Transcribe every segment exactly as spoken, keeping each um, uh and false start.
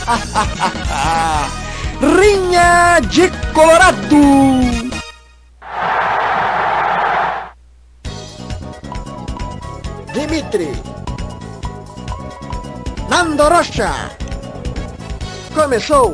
Rinha de Colorado. Dimitri, Nando Rocha, começou!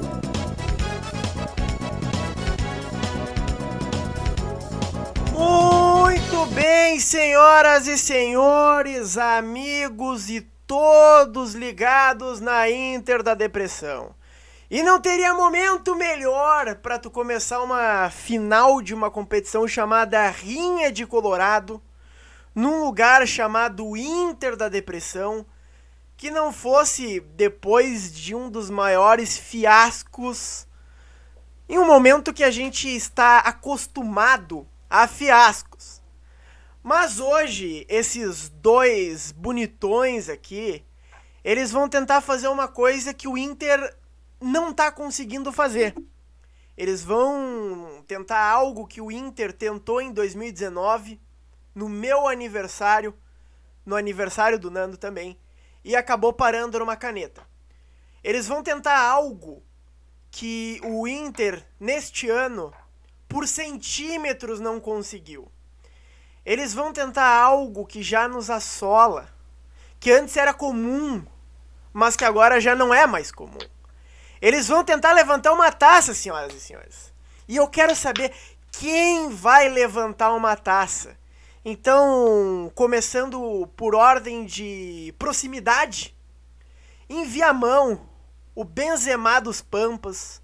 Muito bem, senhoras e senhores, amigos e todos ligados na Inter da Depressão. E não teria momento melhor para tu começar uma final de uma competição chamada Rinha de Colorado, num lugar chamado Inter da Depressão, que não fosse depois de um dos maiores fiascos, em um momento que a gente está acostumado a fiascos. Mas hoje, esses dois bonitões aqui, eles vão tentar fazer uma coisa que o Inter não está conseguindo fazer. Eles vão tentar algo que o Inter tentou em dois mil e dezenove, no meu aniversário, no aniversário do Nando também, e acabou parando numa caneta. Eles vão tentar algo que o Inter, neste ano, por centímetros não conseguiu. Eles vão tentar algo que já nos assola, que antes era comum, mas que agora já não é mais comum. Eles vão tentar levantar uma taça, senhoras e senhores. E eu quero saber quem vai levantar uma taça. Então, começando por ordem de proximidade, em Viamão, o Benzema dos Pampas,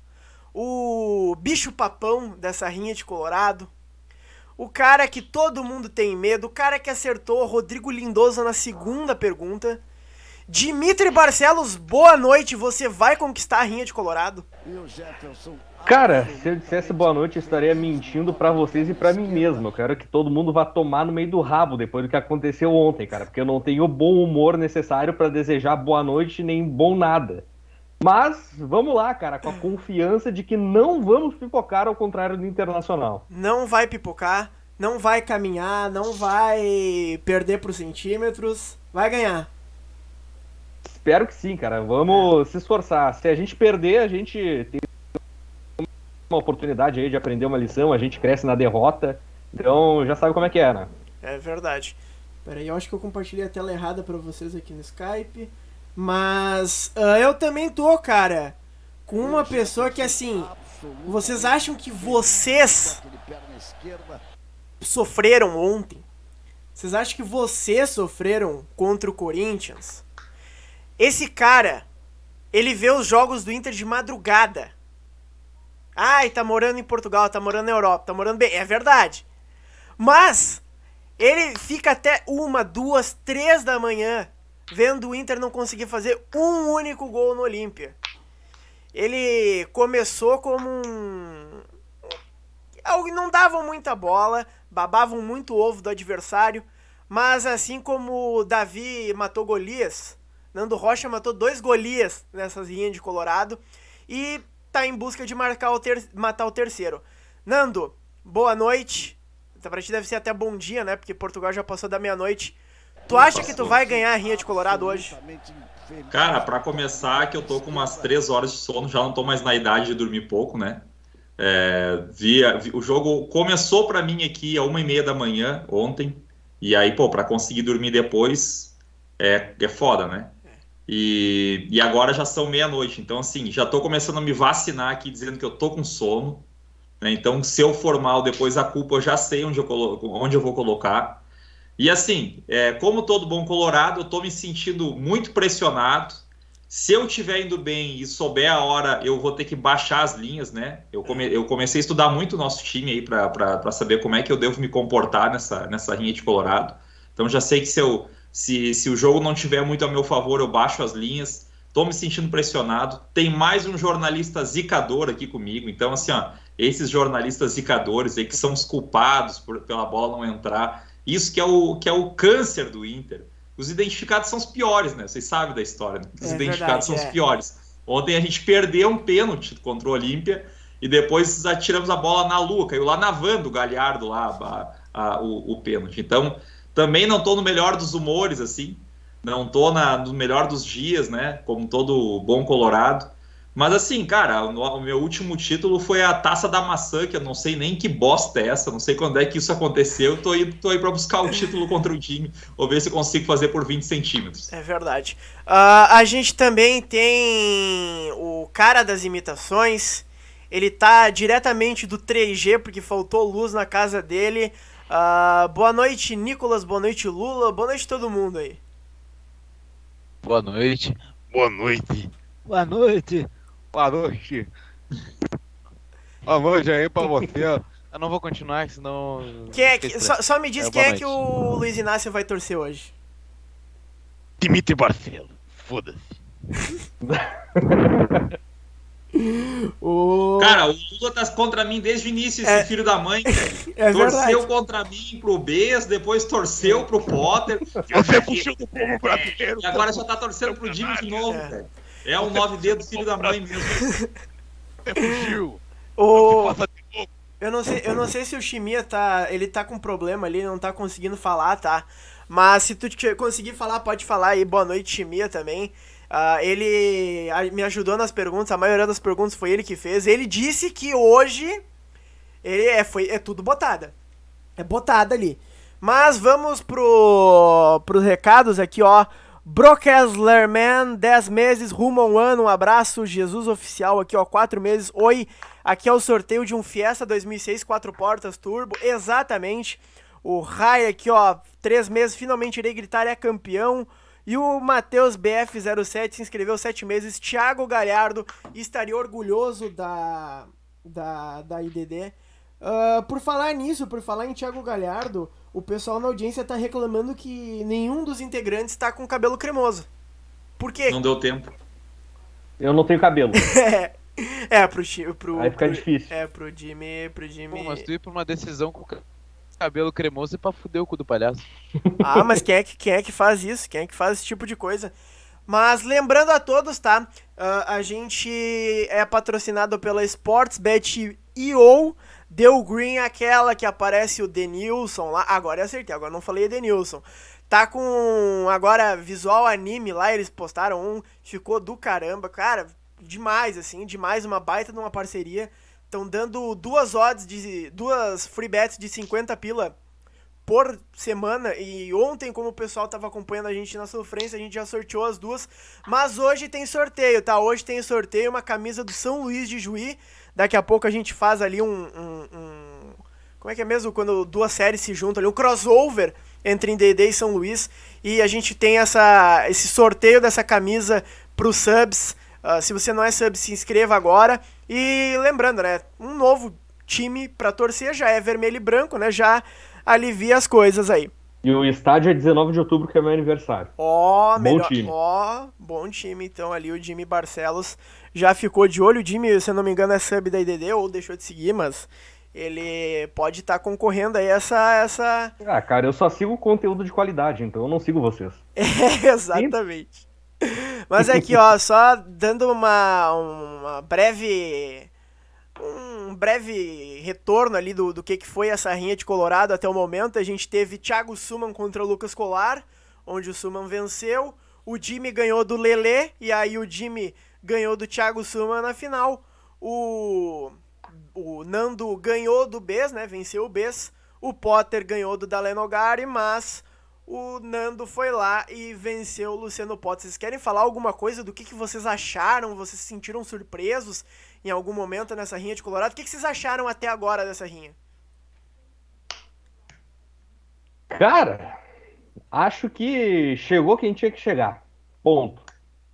o bicho-papão dessa Rinha de Colorado, o cara que todo mundo tem medo, o cara que acertou Rodrigo Lindoso na segunda pergunta. Dimitri Barcelos, boa noite, você vai conquistar a Rinha de Colorado? Cara, se eu dissesse boa noite, eu estaria mentindo pra vocês e pra mim mesmo. Eu quero que todo mundo vá tomar no meio do rabo depois do que aconteceu ontem, cara, porque eu não tenho o bom humor necessário pra desejar boa noite nem bom nada. Mas, vamos lá, cara, com a confiança de que não vamos pipocar ao contrário do Internacional. Não vai pipocar, não vai caminhar, não vai perder por centímetros, vai ganhar. Espero que sim, cara. Vamos se esforçar. Se a gente perder, a gente tem uma oportunidade aí de aprender uma lição, a gente cresce na derrota. Então, já sabe como é que é, né? É verdade. Peraí, eu acho que eu compartilhei a tela errada pra vocês aqui no Skype. Mas uh, eu também tô, cara, com uma pessoa que, assim, vocês acham que vocês sofreram ontem? Vocês acham que vocês sofreram contra o Corinthians? Esse cara, ele vê os jogos do Inter de madrugada. Ai, tá morando em Portugal, tá morando na Europa, tá morando bem. É verdade. Mas ele fica até uma, duas, três da manhã vendo o Inter não conseguir fazer um único gol no Olímpia. Ele começou como um... não davam muita bola, babavam muito o ovo do adversário, mas assim como Davi matou Golias, Nando Rocha matou dois Golias nessas Rinhas de Colorado e tá em busca de marcar o ter... matar o terceiro. Nando, boa noite. Pra ti deve ser até bom dia, né? Porque Portugal já passou da meia-noite. Tu acha que tu vai ganhar a Rinha de Colorado hoje? Cara, pra começar, que eu tô com umas três horas de sono, já não tô mais na idade de dormir pouco, né? É, vi, vi, o jogo começou pra mim aqui a uma e meia da manhã, ontem, e aí, pô, pra conseguir dormir depois é, é foda, né? E, e agora já são meia-noite, então assim, já tô começando a me vacinar aqui, dizendo que eu tô com sono, né? Então, se eu for mal depois a culpa, eu já sei onde eu, colo onde eu vou colocar. E assim, é, como todo bom colorado, eu tô me sentindo muito pressionado. Se eu estiver indo bem e souber a hora, eu vou ter que baixar as linhas, né? Eu, come eu comecei a estudar muito o nosso time aí para saber como é que eu devo me comportar nessa, nessa Rinha de Colorado. Então já sei que se, eu, se, se o jogo não tiver muito a meu favor, eu baixo as linhas. Tô me sentindo pressionado. Tem mais um jornalista zicador aqui comigo. Então, assim, ó, esses jornalistas zicadores aí que são os culpados por, pela bola não entrar... Isso que é, o, que é o câncer do Inter. Os identificados são os piores, né? Vocês sabem da história, né? Os é identificados verdade, são é. os piores. Ontem a gente perdeu um pênalti contra o Olímpia e depois atiramos a bola na lua. Caiu lá na van do Galhardo, lá, a, a, o, o pênalti. Então, também não estou no melhor dos humores, assim. Não estou no melhor dos dias, né? Como todo bom colorado. Mas assim, cara, o, o meu último título foi a Taça da Maçã, que eu não sei nem que bosta é essa, não sei quando é que isso aconteceu. Tô aí, tô aí pra buscar o título contra o time, ou ver se eu consigo fazer por vinte centímetros. É verdade. Uh, a gente também tem o cara das imitações. Ele tá diretamente do três G, porque faltou luz na casa dele. Uh, boa noite, Nicolas. Boa noite, Lula. Boa noite, todo mundo aí. Boa noite. Boa noite. Boa noite. Boa noite. Boa noite aí pra você. Eu não vou continuar, senão... Quem é que, só, só me diz é, quem é que o Luiz Inácio vai torcer hoje. Dimitri Barcelo. Foda-se. o... Cara, o Lula tá contra mim desde o início, esse é, filho da mãe, velho. É torceu verdade. contra mim pro Bess, depois torceu pro Potter. Você fugiu do povo brasileiro. E agora já tá torcendo pro Jimmy de novo, é. velho. É o nove D do filho da mãe mesmo. Você fugiu. O... Eu não sei, eu não sei se o Chimia tá, ele tá com problema ali, não tá conseguindo falar, tá? Mas se tu conseguir falar, pode falar aí. Boa noite, Chimia, também. Uh, ele me ajudou nas perguntas, a maioria das perguntas foi ele que fez. Ele disse que hoje ele é, foi, é tudo botada. É botada ali. Mas vamos pro, pros recados aqui, ó. Brockeslerman, dez meses, rumo a um ano, um abraço, Jesus Oficial aqui, ó, quatro meses. Oi, aqui é o sorteio de um Fiesta dois mil e seis, quatro portas, turbo, exatamente. O Rai aqui, ó, três meses, finalmente irei gritar, é campeão. E o Matheus B F zero sete se inscreveu sete meses. Thiago Galhardo estaria orgulhoso da, da, da I D D. Uh, por falar nisso, por falar em Thiago Galhardo, o pessoal na audiência tá reclamando que nenhum dos integrantes tá com cabelo cremoso. Por quê? Não deu tempo. Eu não tenho cabelo. é, é, pro, pro Aí fica pro, difícil. É, pro Jimmy, pro Jimmy... Pô, mas tu ir pra uma decisão com cabelo cremoso e pra fuder o cu do palhaço. Ah, mas quem é, que, quem é que faz isso? Quem é que faz esse tipo de coisa? Mas lembrando a todos, tá? Uh, a gente é patrocinado pela Sportsbet I O. Deu green aquela que aparece o Denilson lá. Agora eu acertei, agora não falei Denilson. Tá com agora visual anime lá, eles postaram um, ficou do caramba. Cara, demais, assim, demais, uma baita de uma parceria. Estão dando duas odds, de duas free bets de cinquenta pila por semana. E ontem, como o pessoal tava acompanhando a gente na sofrência, a gente já sorteou as duas. Mas hoje tem sorteio, tá? Hoje tem sorteio, uma camisa do São Luís de Juí. Daqui a pouco a gente faz ali um, um, um... Como é que é mesmo? Quando duas séries se juntam ali, um crossover entre D D e São Luís. E a gente tem essa, esse sorteio dessa camisa pros subs. Uh, se você não é sub, se inscreva agora. E lembrando, né? Um novo time pra torcer já é vermelho e branco, né? Já alivia as coisas aí. E o estádio é dezenove de outubro, que é meu aniversário. Ó, oh, melhor. Time. Ó, oh, bom time. Então ali o Jimmy Barcelos já ficou de olho. O Jimmy, se eu não me engano, é sub da I D D ou deixou de seguir, mas ele pode estar tá concorrendo aí a essa, essa... Ah, cara, eu só sigo conteúdo de qualidade, então eu não sigo vocês. É, exatamente. Mas aqui, ó, só dando uma, uma breve... Um breve retorno ali do, do que, que foi essa rinha de Colorado até o momento. A gente teve Thiago Suman contra o Lucas Colar, onde o Suman venceu. O Jimmy ganhou do Lelê, e aí o Jimmy ganhou do Thiago Suman na final. O, o Nando ganhou do Bess, né? Venceu o Bess. O Potter ganhou do Dalenogari, mas o Nando foi lá e venceu o Luciano Potter. Vocês querem falar alguma coisa do que, que vocês acharam? Vocês se sentiram surpresos em algum momento nessa rinha de Colorado? O que, que vocês acharam até agora dessa rinha? Cara, acho que chegou quem tinha que chegar. Ponto.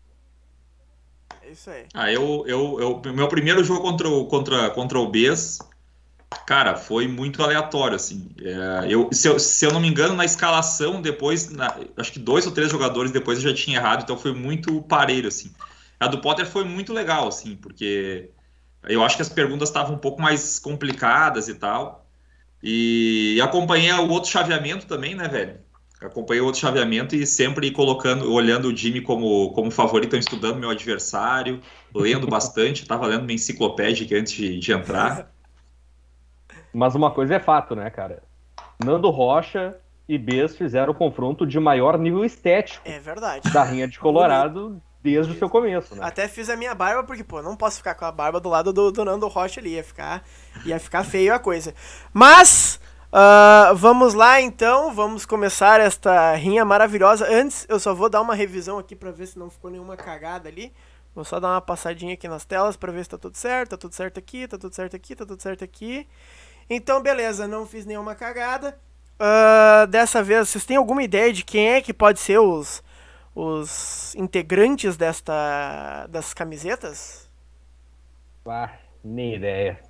É isso aí. Ah, eu, eu, eu, meu primeiro jogo contra o, contra, contra o Bess, cara, foi muito aleatório, assim. É, eu, se, eu, se eu não me engano, na escalação, depois, na, acho que dois ou três jogadores depois eu já tinha errado, então foi muito parelho, assim. A do Potter foi muito legal, assim, porque eu acho que as perguntas estavam um pouco mais complicadas e tal. E acompanhei o outro chaveamento também, né, velho? Acompanhei o outro chaveamento e sempre colocando, olhando o Jimmy como, como favorito, estudando meu adversário, lendo bastante, tava lendo minha enciclopédia aqui antes de, de entrar. Mas uma coisa é fato, né, cara? Nando Rocha e Bess fizeram o confronto de maior nível estético. É verdade. Da rinha de Colorado desde o seu começo, né? Até fiz a minha barba, porque, pô, não posso ficar com a barba do lado do, do Nando Rocha ali, ia ficar, ia ficar feio a coisa. Mas, uh, vamos lá então, vamos começar esta rinha maravilhosa. Antes, eu só vou dar uma revisão aqui pra ver se não ficou nenhuma cagada ali. Vou só dar uma passadinha aqui nas telas pra ver se tá tudo certo, tá tudo certo aqui, tá tudo certo aqui, tá tudo certo aqui. Então, beleza, não fiz nenhuma cagada. Uh, dessa vez, vocês têm alguma ideia de quem é que pode ser os, os integrantes desta, das camisetas? Ah, nem ideia.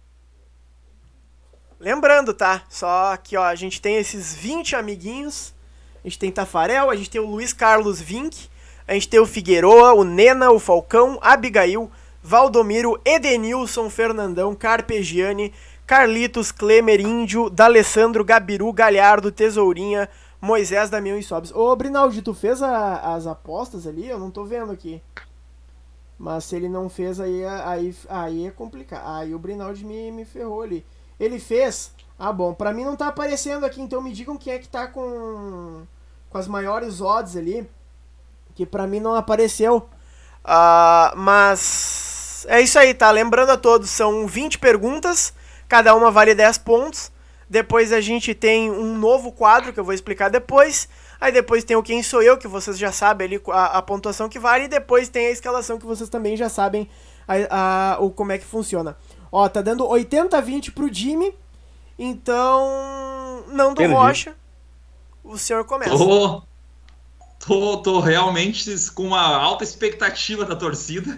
Lembrando, tá? Só que, ó, a gente tem esses vinte amiguinhos. A gente tem Tafarel, a gente tem o Luiz Carlos Vinck, a gente tem o Figueroa, o Nena, o Falcão, Abigail, Valdomiro, Edenilson, Fernandão, Carpegiani, Carlitos, Klemer, Índio, D'Alessandro, Gabiru, Galhardo, Tesourinha, Moisés, Damião e Sobes. Ô, Brinaldi, tu fez a, as apostas ali? Eu não tô vendo aqui. Mas se ele não fez, aí, aí, aí é complicado. Aí o Brinaldi me, me ferrou ali. Ele fez? Ah, bom. Pra mim não tá aparecendo aqui, então me digam quem é que tá com, com as maiores odds ali. Que pra mim não apareceu. Uh, mas é isso aí, tá? Lembrando a todos, são vinte perguntas. Cada uma vale dez pontos. Depois a gente tem um novo quadro que eu vou explicar depois. Aí depois tem o Quem Sou Eu, que vocês já sabem ali a, a pontuação que vale. E depois tem a escalação que vocês também já sabem a, a, o, como é que funciona. Ó, tá dando oitenta a vinte pro Jimmy. Então, Nando Perdi. Rocha, o senhor começa. Tô, tô, tô realmente com uma alta expectativa da torcida.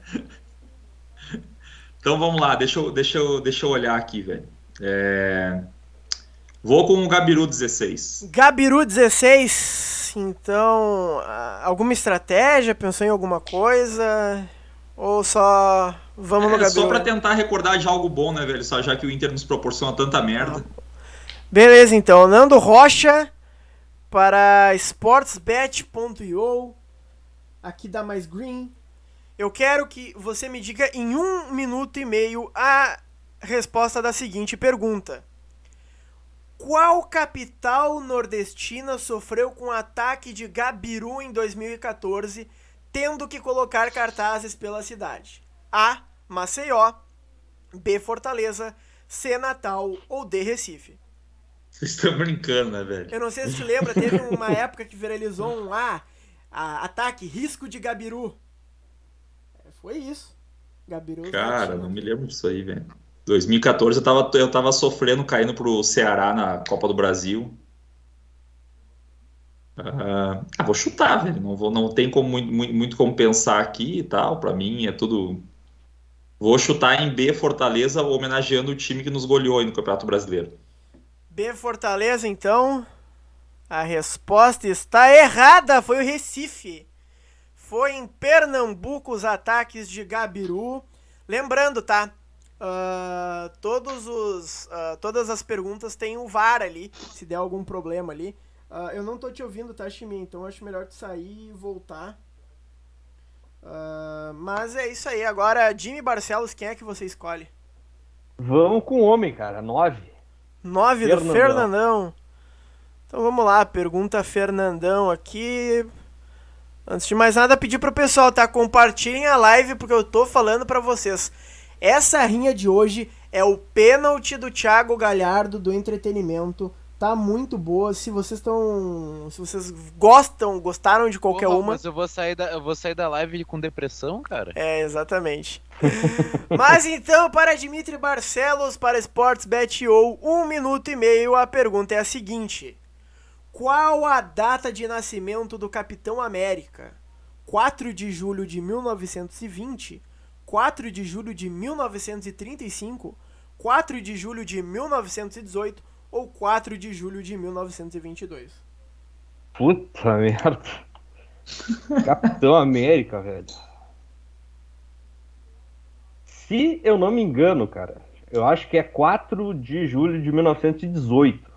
Então vamos lá, deixa eu, deixa eu, deixa eu olhar aqui, velho. É... Vou com o Gabiru dezesseis. Gabiru dezesseis, então, alguma estratégia? Pensou em alguma coisa? Ou só vamos é, no Gabiru? Só pra tentar recordar de algo bom, né, velho? Só já que o Inter nos proporciona tanta merda. Ah, beleza, então. Nando Rocha para sportsbet ponto io. Aqui dá mais green. Eu quero que você me diga em um minuto e meio a resposta da seguinte pergunta. Qual capital nordestina sofreu com ataque de Gabiru em dois mil e quatorze, tendo que colocar cartazes pela cidade? A. Maceió, B. Fortaleza, C. Natal ou D. Recife? Vocês estão brincando, né, velho? Eu não sei se te lembra, teve uma época que viralizou um A, a ataque, risco de Gabiru. Foi isso. Gabiru. Cara, não me lembro disso aí, velho. dois mil e quatorze eu tava, eu tava sofrendo, caindo pro Ceará na Copa do Brasil. Uh, ah, vou chutar, velho. Não, vou, não tem como, muito, muito, muito como pensar aqui e tal. Pra mim é tudo... Vou chutar em B, Fortaleza, homenageando o time que nos goleou aí no Campeonato Brasileiro. B, Fortaleza, então. A resposta está errada. Foi o Recife. Foi em Pernambuco os ataques de Gabiru. Lembrando, tá? Uh, todos os, uh, todas as perguntas têm o V A R ali, se der algum problema ali. Uh, eu não tô te ouvindo, tá, Chimi? Então acho melhor tu sair e voltar. Uh, mas é isso aí. Agora, Jimmy Barcelos, quem é que você escolhe? Vamos com o homem, cara. Nove. Nove do Fernandão. Então vamos lá, pergunta Fernandão aqui. Antes de mais nada, pedir pro pessoal, tá? Compartilhem a live, porque eu tô falando pra vocês. Essa rinha de hoje é o pênalti do Thiago Galhardo do entretenimento. Tá muito boa. Se vocês estão... Se vocês gostam, gostaram de qualquer Porra, uma... Mas eu vou, sair da, eu vou sair da live com depressão, cara? É, exatamente. Mas então, para Dimitri Barcelos, para sportsbet ponto io, um minuto e meio, a pergunta é a seguinte. Qual a data de nascimento do Capitão América? quatro de julho de mil novecentos e vinte, quatro de julho de mil novecentos e trinta e cinco, quatro de julho de mil novecentos e dezoito ou quatro de julho de mil novecentos e vinte e dois? Puta merda. Capitão América, velho. Se eu não me engano, cara, eu acho que é quatro de julho de mil novecentos e dezoito.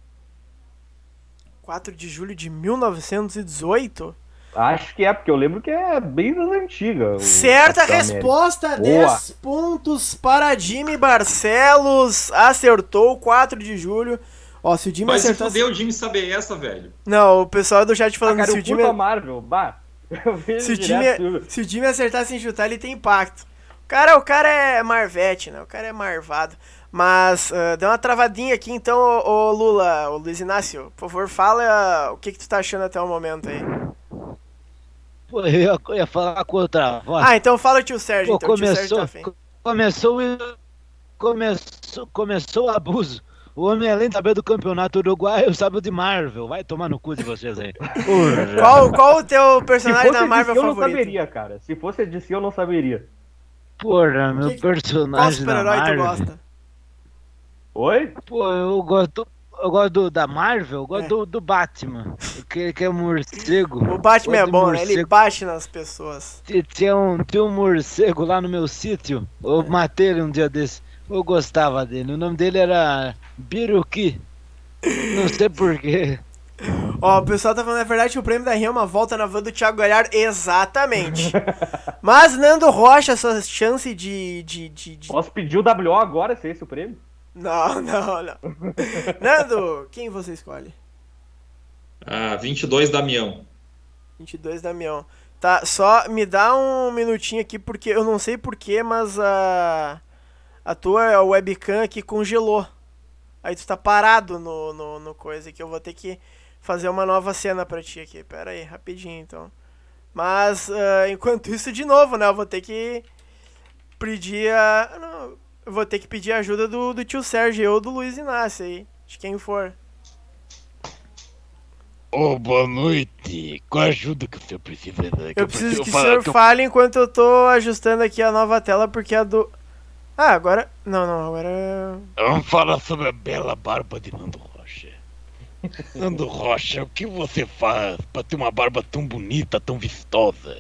quatro de julho de mil novecentos e dezoito? Acho que é, porque eu lembro que é bem das antigas. Certa resposta, dez pontos para Jimmy Barcelos. Acertou, quatro de julho. Ó, se o Jimmy Mas acertasse... se fudeu o Jimmy saber essa, velho. Não, o pessoal do chat falando ah, cara, se o eu Jimmy... curto a Marvel, bah. Eu vejo Se o, direto time, tudo. se o time acertar sem chutar, ele tem impacto. O cara, o cara é marvete, né? O cara é marvado. Mas uh, deu uma travadinha aqui, então, ô, ô Lula, ô Luiz Inácio, por favor, fala uh, o que, que tu tá achando até o momento aí. Pô, eu ia, eu ia falar com outra voz. Ah, então fala o tio Sérgio, Pô, então o tio Sérgio começou, tá afim. começou, o- começou, começou o abuso. O homem, além de saber do campeonato uruguaio, sabe o de Marvel. Vai tomar no cu de vocês aí. Porra. Qual, qual o teu Se personagem fosse da de Marvel si, eu não favorito? saberia, cara. Se fosse de si, eu não saberia. Porra, meu Que- Qual personagem da super-herói tu Marvel. gosta? Oi? Pô, eu gosto, eu gosto do, da Marvel, eu gosto É. do, do Batman. Que, que é morcego. O Batman é Gosto de bom, né? Ele morcego. bate nas pessoas. Ti- Tinha um, tinha um morcego lá no meu sítio. Eu matei ele um dia desse. Eu gostava dele. O nome dele era Biruki. Não sei porquê. Ó, o pessoal tá falando, na verdade, que o prêmio da Rio é uma volta na van do Thiago Galhardo. Exatamente. Mas, Nando Rocha, sua chance de... de, de, de... Posso pedir o W O agora, se é esse o prêmio? Não, não, não. Nando, quem você escolhe? Ah, vinte e dois Damião. vinte e dois, Damião. Tá, só me dá um minutinho aqui, porque eu não sei porquê, mas a... A tua webcam aqui congelou. Aí tu tá parado no, no, no coisa aqui. Eu vou ter que fazer uma nova cena pra ti aqui. Pera aí, rapidinho então. Mas, ah, enquanto isso, de novo, né? Eu vou ter que pedir a... Não, eu vou ter que pedir a ajuda do, do tio Sérgio ou do Luiz Inácio aí. De quem for. Ô, boa noite. Qual ajuda que o senhor precisa? Eu preciso que o senhor fale enquanto eu tô ajustando aqui a nova tela, porque a do... Ah, agora... Não, não, agora... Vamos falar sobre a bela barba de Nando Rocha. Nando Rocha, o que você faz pra ter uma barba tão bonita, tão vistosa?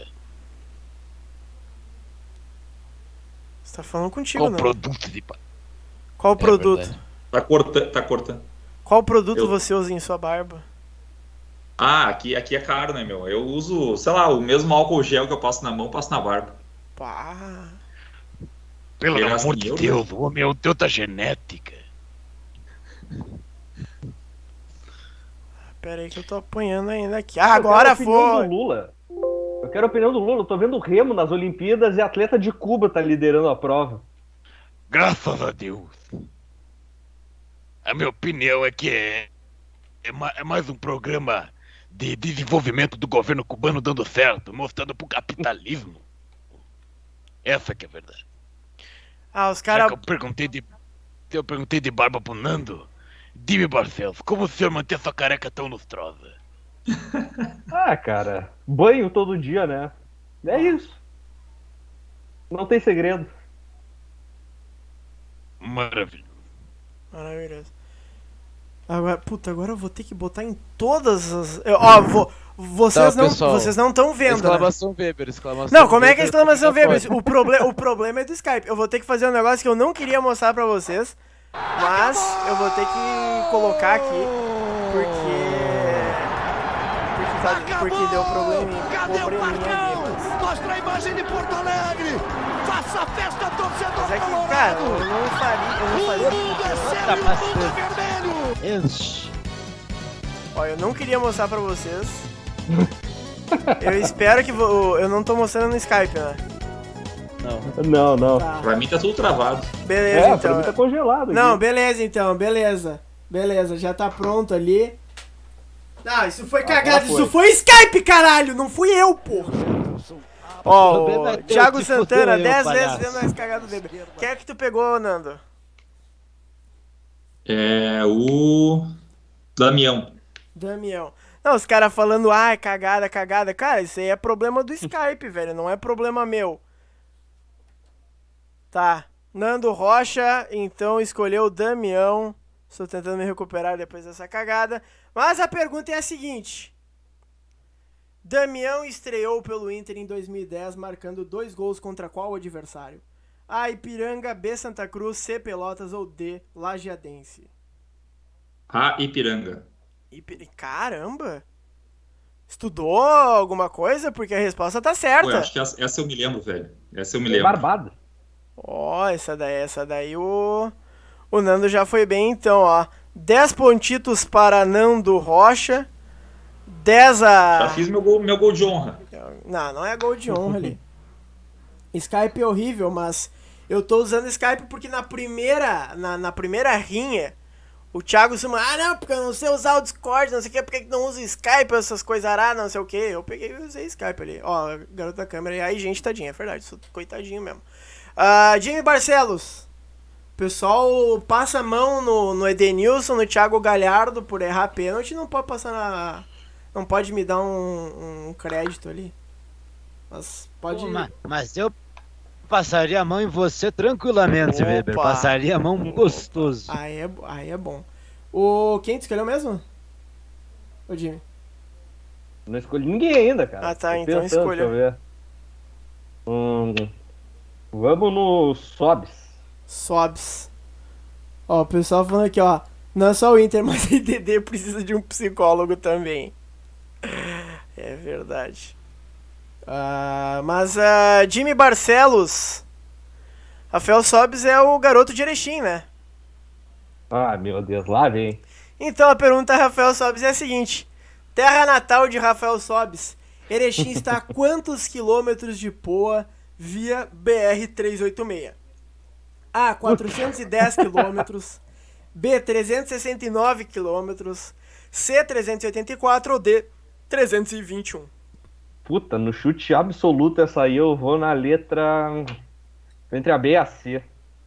Você tá falando contigo, Qual não? produto de barba? Qual produto? verdade. Tá cortando, tá cortando. Qual produto Eu- você usa em sua barba? Ah, aqui, aqui é caro, né, meu? Eu uso, sei lá, o mesmo álcool gel que eu passo na mão, passo na barba. Pá... Pelo Ele amor gasta de dinheiro, Deus, o homem é o deus da genética. Pera aí que eu tô apanhando ainda aqui. Ah, Eu agora quero a opinião foi! do Lula. Eu quero a opinião do Lula. Eu tô vendo o Remo nas Olimpíadas e a atleta de Cuba tá liderando a prova. Graças a Deus. A minha opinião é que é, é, ma- é mais um programa de desenvolvimento do governo cubano dando certo, mostrando pro capitalismo. Essa que é a verdade. Ah, os Já caras... que eu perguntei de. Eu perguntei de barba pro Nando. Dime, Barcelos, como o senhor mantém sua careca tão lustrosa? Ah, cara. Banho todo dia, né? É isso. Não tem segredo. Maravilha. Maravilhoso. Agora, puta, agora eu vou ter que botar em todas as... Eu, ó, vou... Vocês Tá, não pessoal. vocês não estão vendo, né? Exclamação Weber, exclamação Não, como é que é Weber, exclamação fica Weber? fora. O, proble o problema é do Skype. Eu vou ter que fazer um negócio que eu não queria mostrar pra vocês, mas eu vou ter que colocar aqui, porque... Porque, tá, porque deu probleminha. Cadê o probleminha ali, Marcão? mas... Mostra a imagem de Porto Alegre! Faça a festa, torcedor Mas é que, colorado! cara, eu não faria... Eu não O faria... mundo é seu Tá e o mundo é vermelho! Enche. Ó, eu não queria mostrar pra vocês. Eu espero que... vo- Eu não tô mostrando no Skype, né? Não. Não, não. Tá. Pra mim tá tudo travado. Beleza, É, pra então. mim tá congelado. Não, aqui. beleza então, beleza. Beleza, já tá pronto ali. Não, isso foi Agora cagado, foi. isso foi Skype, caralho! Não fui eu, porra! Ó, problema é o teu, Thiago te Santana, fudeu, dez palhaço. vezes vendo mais cagado dele. Quem é que tu pegou, Nando? É o Damião. Damião. Não, os caras falando, ah, é cagada, cagada. Cara, isso aí é problema do Skype, velho, não é problema meu. Tá. Nando Rocha, então, escolheu o Damião. Estou tentando me recuperar depois dessa cagada. Mas a pergunta é a seguinte. Damião estreou pelo Inter em dois mil e dez, marcando dois gols contra qual adversário? A, Ipiranga, B, Santa Cruz, C, Pelotas ou D, Lajeadense? A Ipiranga. Ipi- Caramba! Estudou alguma coisa? Porque a resposta tá Pô, eu certa. acho que essa, essa eu me lembro, velho. Essa eu me É lembro. barbada. Ó, essa daí, essa daí o... O Nando já foi bem, então, ó. dez pontitos para Nando Rocha. dez Já a... fiz meu gol, meu gol de honra. Não, não é gol de honra ali. Skype é horrível, mas eu tô usando Skype porque na primeira, na, na primeira rinha, o Thiago Suma, ah não, porque eu não sei usar o Discord, não sei o que, porque que não usa Skype, essas coisas aradas, não sei o que. Eu peguei e usei Skype ali. Ó, garoto da câmera, e aí gente, tadinha, é verdade, sou coitadinho mesmo. Uh, Jimmy Barcelos. O pessoal passa a mão no, no Edenilson, no Thiago Galhardo por errar pênalti, não pode passar na... Não pode me dar um, um crédito ali. Mas pode... Pô, mas, mas eu passaria a mão em você tranquilamente, Opa. Weber. Passaria a mão gostoso. Aí é, aí é bom. O... Quem tu escolheu mesmo? O Jimmy? Não escolhi ninguém ainda, cara. Ah, tá, Tô então pensando, escolha. deixa eu ver. Hum, vamos no Sobs. Sobs. Ó, o pessoal falando aqui, ó. Não é só o Inter, mas a I D D precisa de um psicólogo também. É verdade. Uh, mas uh, Jimmy Barcelos. Rafael Sobs é o garoto de Erechim, né? Ah, meu Deus, lá vem. Então a pergunta a Rafael Sobs é a seguinte. Terra natal de Rafael Sobs. Erechim está a quantos quilômetros de Poa via B R trezentos e oitenta e seis? A, quatrocentos e dez quilômetros, B, trezentos e sessenta e nove quilômetros, C, trezentos e oitenta e quatro ou D, trezentos e vinte e um. Puta, no chute absoluto essa aí eu vou na letra entre a B e a C.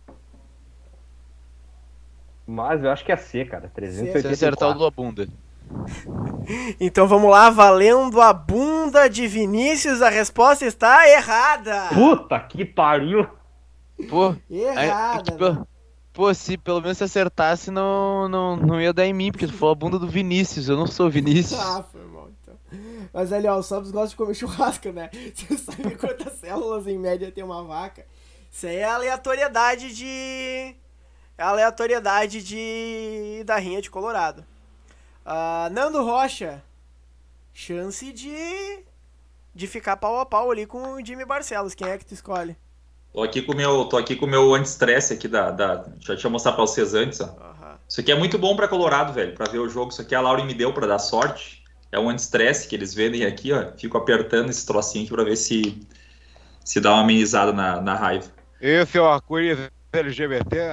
Mas eu acho que é C, cara, trezentos e oitenta e quatro. Se acertar o do bunda. Então vamos lá, valendo a bunda de Vinícius, a resposta está errada. Puta que pariu. Pô, Errada. aí, pô, pô, se pelo menos se acertasse, não, não, não ia dar em mim, porque tu falou a bunda do Vinícius, eu não sou o Vinícius. Ah, foi mal então. Mas ali, ó, o Sobs gosta de comer churrasco, né? Você sabe quantas células em média tem uma vaca? Isso aí é aleatoriedade de... É aleatoriedade de... da rinha de Colorado. Uh, Nando Rocha. Chance de... de ficar pau a pau ali com o Jimmy Barcelos. Quem é que tu escolhe? Tô aqui com o meu, tô aqui com o meu anti-estresse aqui da, da... Deixa eu te mostrar pra vocês antes, ó. Uhum. Isso aqui é muito bom pra Colorado, velho, pra ver o jogo. Isso aqui a Laura me deu pra dar sorte. É um anti-estresse que eles vendem aqui, ó. Fico apertando esse trocinho aqui pra ver se se dá uma amenizada na, na raiva. Esse é o arco-íris L G B T?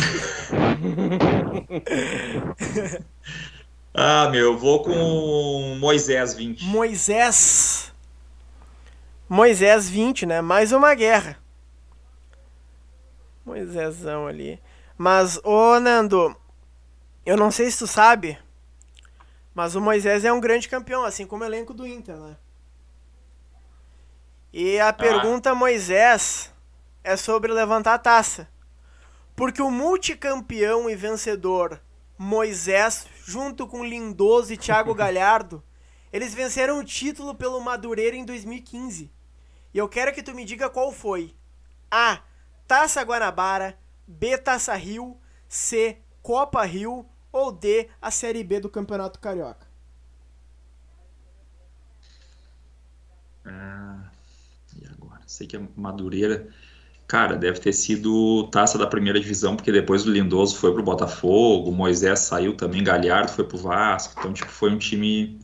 Ah, meu, eu vou com Moisés vinte. Moisés. Moisés vinte, né? Mais uma guerra. Moisésão ali. Mas, ô Nando, eu não sei se tu sabe, mas o Moisés é um grande campeão, assim como o elenco do Inter, né? E a ah. pergunta, Moisés, é sobre levantar a taça. Porque o multicampeão e vencedor Moisés, junto com Lindoso e Thiago Galhardo, eles venceram o título pelo Madureira em dois mil e quinze. E eu quero que tu me diga qual foi. A. Taça Guanabara, B. Taça Rio, C. Copa Rio ou D. A Série B do Campeonato Carioca. Ah, e agora? Sei que é Madureira. Cara, deve ter sido taça da primeira divisão, porque depois o Lindoso foi pro Botafogo, o Moisés saiu também, Galhardo foi pro Vasco. Então, tipo, foi um time...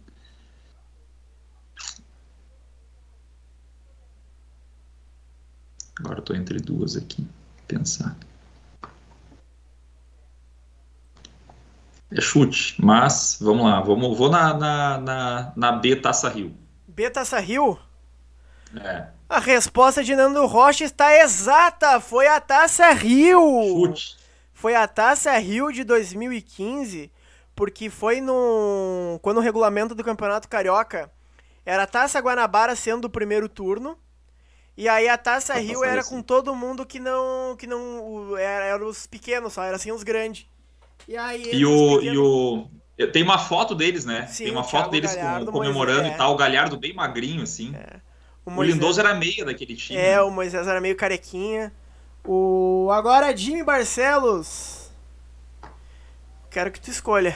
Agora eu tô entre duas aqui, pensar. É chute, mas vamos lá, vamos, vou na, na, na, na B, Taça Rio. B, Taça Rio? É. A resposta de Nando Rocha está exata, foi a Taça Rio. Chute. Foi a Taça Rio de dois mil e quinze, porque foi no... quando o regulamento do Campeonato Carioca era a Taça Guanabara sendo o primeiro turno. E aí a Taça a Rio era com todo mundo que não... que não era, era os pequenos só, era assim os grandes. E aí... E o, pequenos... e o... Tem uma foto deles, né? Sim, tem uma Thiago foto deles Galhardo, com, comemorando Moisés, e tal. O Galhardo bem magrinho, assim. É. O, o Moisés... Lindoso era meia daquele time. É, o Moisés era meio carequinha. O... Agora, Jimmy Barcelos. Quero que tu escolha.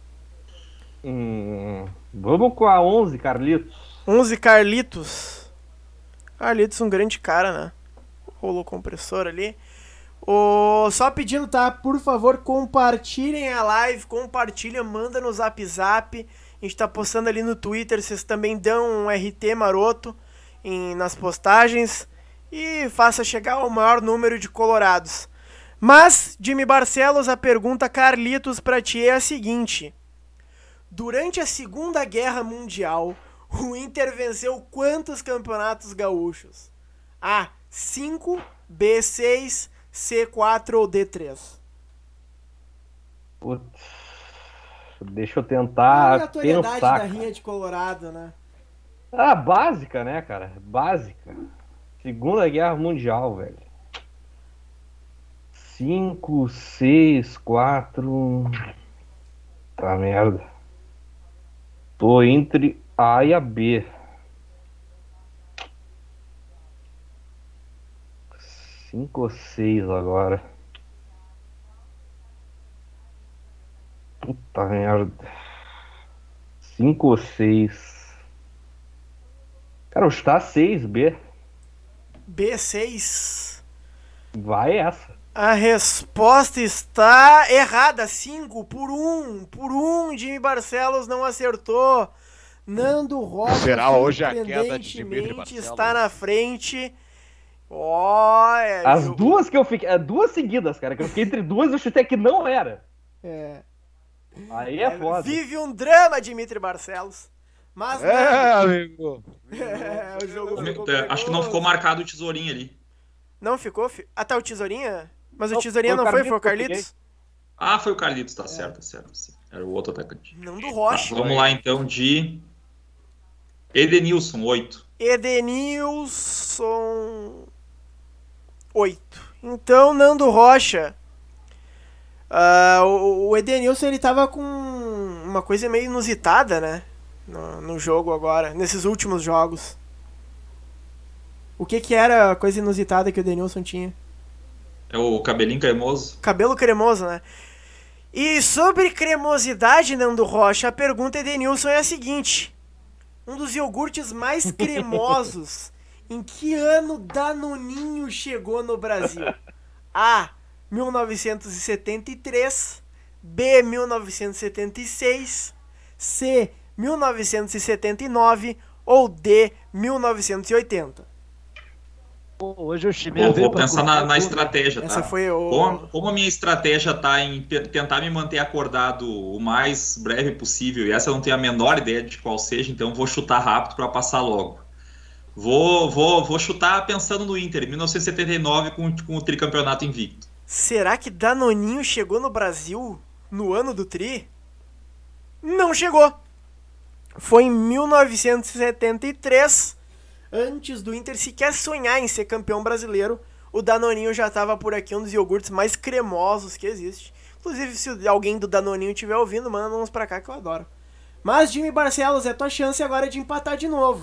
Hum, vamos com a onze, Carlitos. onze, Carlitos. Carlitos, um grande cara, né? Rolou compressor ali. O... Só pedindo, tá? Por favor, compartilhem a live. Compartilha, manda no Zap Zap. A gente tá postando ali no Twitter. Vocês também dão um R T maroto. em, nas postagens e faça chegar ao maior número de colorados. Mas, Jimmy Barcelos, a pergunta Carlitos pra ti é a seguinte. Durante a Segunda Guerra Mundial, o Inter venceu quantos campeonatos gaúchos? A, cinco, B, seis, C, quatro ou D, três? Putz, deixa eu tentar aleatoriedade pensar. da rinha de Colorado, né? Ah, básica, né, cara? Básica. Segunda Guerra Mundial, velho. Cinco, seis, quatro... Tá merda. Tô entre A e a B. Cinco ou seis agora. Puta merda. Cinco ou seis. Cara, está seis, B. B, seis. Vai essa. A resposta está errada. cinco por um. Por um, Jimmy Barcelos não acertou. Nando Rocha, Será hoje a queda de Dimitri surpreendentemente, Barcelos? está na frente. Olha, As jogo- duas que eu fiquei. é, Duas seguidas, cara. Que eu fiquei entre duas, eu chutei que não era. É. Aí é foda. Vive um drama, Dimitri Barcelos. Mas É, amigo. é, o jogo Como- ficou Acho que não ficou perigoso. marcado o tesourinho ali. Não ficou? fi- Ah, tá, o Tesourinha? Mas o Não, Tesourinha foi o não foi? Foi o Carlitos que eu Carlitos? Ah, foi o Carlitos, tá certo, tá certo. tá certo. Era o outro atacante. Não do Tá, Rocha. vamos lá então de Edenilson, oito. Edenilson. oito. Então, Nando Rocha. ah, o, o Edenilson, ele tava com uma coisa meio inusitada, né? No, no jogo agora, nesses últimos jogos. O que que era a coisa inusitada que o Edenilson tinha? É o cabelinho cremoso. Cabelo cremoso, né? E sobre cremosidade, Nando Rocha, a pergunta, Edenilson, é a seguinte. Um dos iogurtes mais cremosos, em que ano Danoninho chegou no Brasil? A, mil novecentos e setenta e três, B, mil novecentos e setenta e seis, C, mil novecentos e setenta e nove ou D, mil novecentos e oitenta. Pô, hoje o Chimé Vou, veio vou pra pensar cortar na, na tudo. estratégia, tá? Essa foi o... Como, como a minha estratégia tá em pe- tentar me manter acordado o mais breve possível, e essa eu não tenho a menor ideia de qual seja, então eu vou chutar rápido para passar logo. Vou, vou, vou chutar pensando no Inter, mil novecentos e setenta e nove com, com o tricampeonato invicto. Será que Danoninho chegou no Brasil no ano do Tri? Não chegou. Foi em mil novecentos e setenta e três, antes do Inter sequer sonhar em ser campeão brasileiro, o Danoninho já estava por aqui, um dos iogurtes mais cremosos que existe. Inclusive, se alguém do Danoninho estiver ouvindo, manda uns pra cá que eu adoro. Mas, Jimmy Barcelos, é tua chance agora de empatar de novo.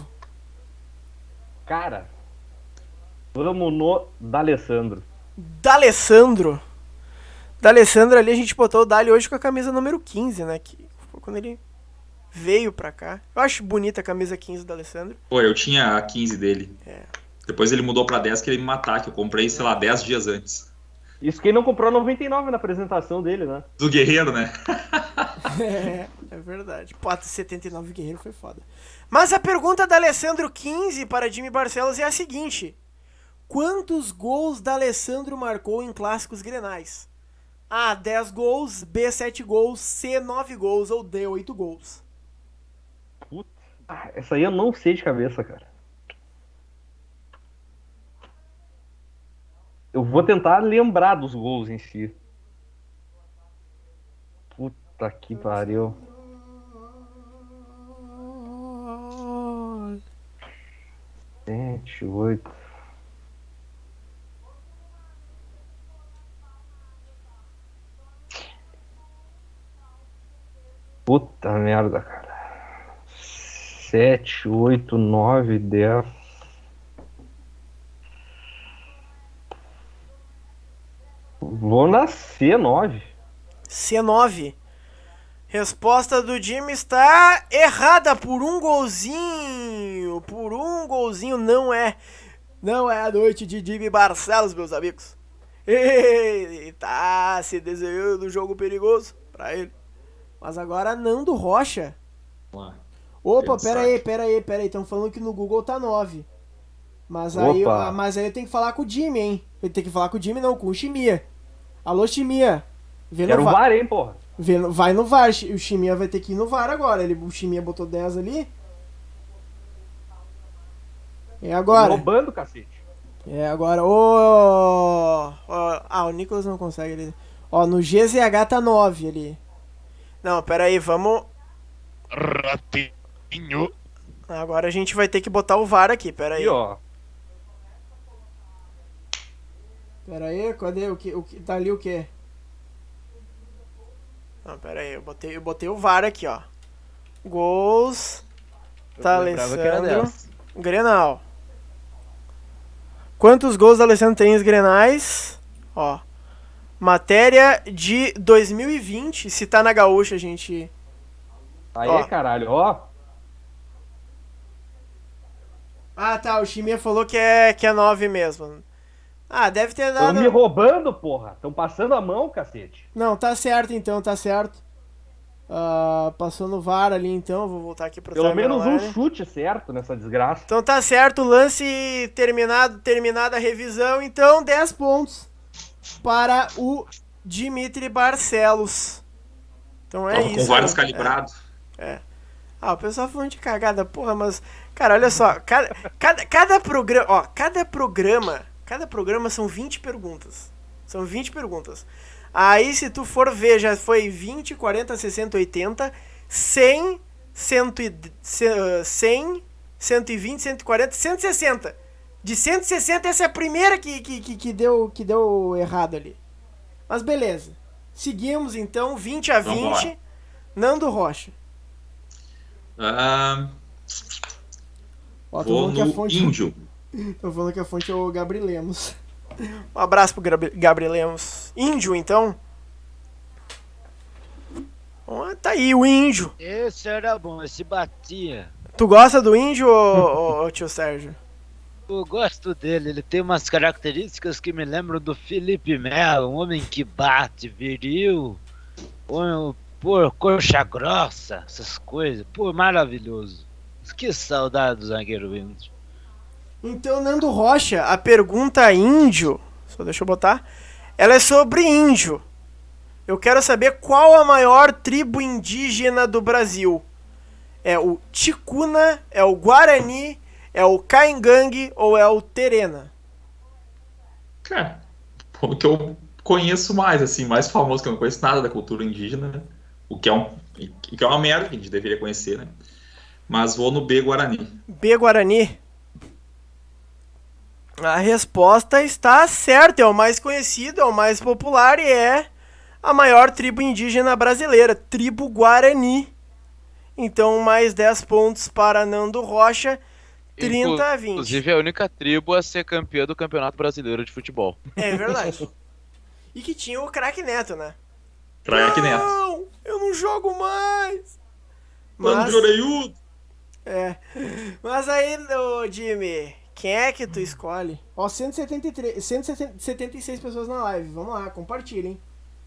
Cara, vamos no D'Alessandro. D'Alessandro. D'Alessandro ali, a gente botou o Dali hoje com a camisa número quinze, né? Que foi quando ele veio pra cá. Eu acho bonita a camisa quinze do D'Alessandro. Pô, eu tinha a quinze dele. É. Depois ele mudou pra dez, que ele me matar, que eu comprei, sei lá, dez dias antes. Isso quem não comprou noventa e nove na apresentação dele, né? Do Guerreiro, né? É, é verdade. Pô, setenta e nove Guerreiro foi foda. Mas a pergunta da Alessandro quinze para Jimmy Barcelos é a seguinte. Quantos gols da Alessandro marcou em clássicos grenais? A, dez gols, B, sete gols, C, nove gols ou D, oito gols? Puta. Ah, essa aí eu não sei de cabeça, cara. Eu vou tentar lembrar dos gols em si. Puta que pariu. Sete, oito. Puta merda, cara. Sete, oito, nove, dez. Vou na C nove. C nove. Resposta do Jimmy está errada por um golzinho. Por um golzinho não é. Não é a noite de Jimmy Barcelos, meus amigos. Ele tá se desenhando um jogo perigoso pra ele. Mas agora Nando Rocha. Vamos lá. Opa, Pensar pera aí, aqui. pera aí, pera aí. Estão falando que no Google tá nove. Mas aí, Opa. mas aí eu tenho que falar com o Jimmy, hein? Eu tenho que falar com o Jimmy, não, com o Chimia. Alô, Chimia. Vê no Quero VAR. VAR, hein, porra. Vê no- vai no VAR. O Chimia vai ter que ir no VAR agora. Ele, o Chimia botou dez ali. É agora. Roubando, cacete. É agora. Ô. Ó, ah, o Nicolas não consegue ali. Ó, no G Z H tá nove ali. Não, pera aí, vamos. Ratinho. Agora a gente vai ter que botar o VAR aqui, pera aí. Aí, ó. Pera aí, cadê o que? O que tá ali o quê? Não, pera aí, eu botei, eu botei o VAR aqui, ó. Gols. Tá, lembrava que era Alessandro. dez. Grenal. Quantos gols o Alessandro tem nos Grenais? Ó. Matéria de dois mil e vinte. Se tá na Gaúcha, a gente... Aí, Ó. caralho, ó. Ah, tá. O Chimia falou que é, que é nove mesmo. Ah, deve ter Tão dado... me roubando, porra. Tão passando a mão, cacete. Não, tá certo então, tá certo. Ah, passou no VAR ali então. Vou voltar aqui pro Pelo menos um timeline. chute certo nessa desgraça. Então tá certo, lance terminado, terminada a revisão, então dez pontos para o Dimitri Barcelos. Então é Tava isso. com vários né? calibrados. É. Ah, o pessoal falando de cagada, porra, mas cara, olha só, cada, cada, cada programa, ó, cada programa, cada programa são vinte perguntas. São vinte perguntas. Aí se tu for ver, já foi vinte, quarenta, sessenta, oitenta, cem, cento e cem, cento e vinte, cento e quarenta, cento e sessenta. De cento e sessenta, essa é a primeira que, que, que, que, deu, que deu errado ali. Mas beleza. Seguimos então, vinte a vinte. Vambora. Nando Rocha. Ah, Ó, tô vou falando que a no fonte, índio. tô falando que a fonte é o Gabriel Lemos. Um abraço pro Gabri- Gabriel Lemos. Índio, então. Ó, tá aí o índio. Esse era bom, esse batia. Tu gosta do índio, ô, ô, ô, tio Sérgio? Eu gosto dele, ele tem umas características que me lembram do Felipe Melo, um homem que bate, viril, um, pô, coxa grossa, essas coisas. Pô, maravilhoso. Que saudade do zagueiro índio. Então, Nando Rocha, a pergunta índio, só deixa eu botar, ela é sobre índio. Eu quero saber qual a maior tribo indígena do Brasil. É o Ticuna, é o Guarani, é o Caingangue ou é o Terena? Cara, o que eu conheço mais, assim, mais famoso, que eu não conheço nada da cultura indígena, né? O que é, um, o que é uma merda que a gente deveria conhecer, né? Mas vou no B, Guarani. B, Guarani? A resposta está certa, é o mais conhecido, é o mais popular e é a maior tribo indígena brasileira, tribo Guarani. Então, mais dez pontos para Nando Rocha, trinta a vinte. Inclusive, é a única tribo a ser campeã do Campeonato Brasileiro de Futebol. É verdade. E que tinha o craque Neto, né? Craque Neto. Não, eu não jogo mais. Mano Mas, de orelhudo. é. Mas aí, ô, Jimmy, quem é que tu escolhe? Ó, cento e setenta e três, cento e setenta e seis pessoas na live. Vamos lá, compartilhem.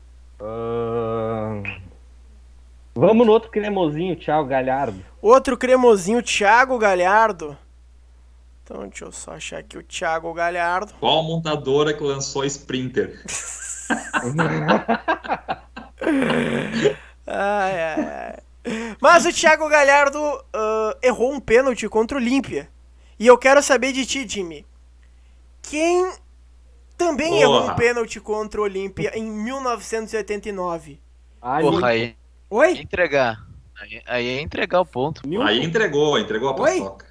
Ahn, Vamos no outro cremosinho, Thiago Galhardo. Outro cremosinho, Thiago Galhardo. Então, deixa eu só achar aqui o Thiago Galhardo. Qual a montadora que lançou a Sprinter? Ai, ai, ai. Mas o Thiago Galhardo ah, errou um pênalti contra o Olímpia. E eu quero saber de ti, Jimmy. Quem também Porra. errou um pênalti contra o Olímpia em mil novecentos e oitenta e nove? Ali, Porra, aí é Oi? entregar. Aí, aí é entregar o ponto. Nilson, Aí entregou, entregou a Oi? paçoca.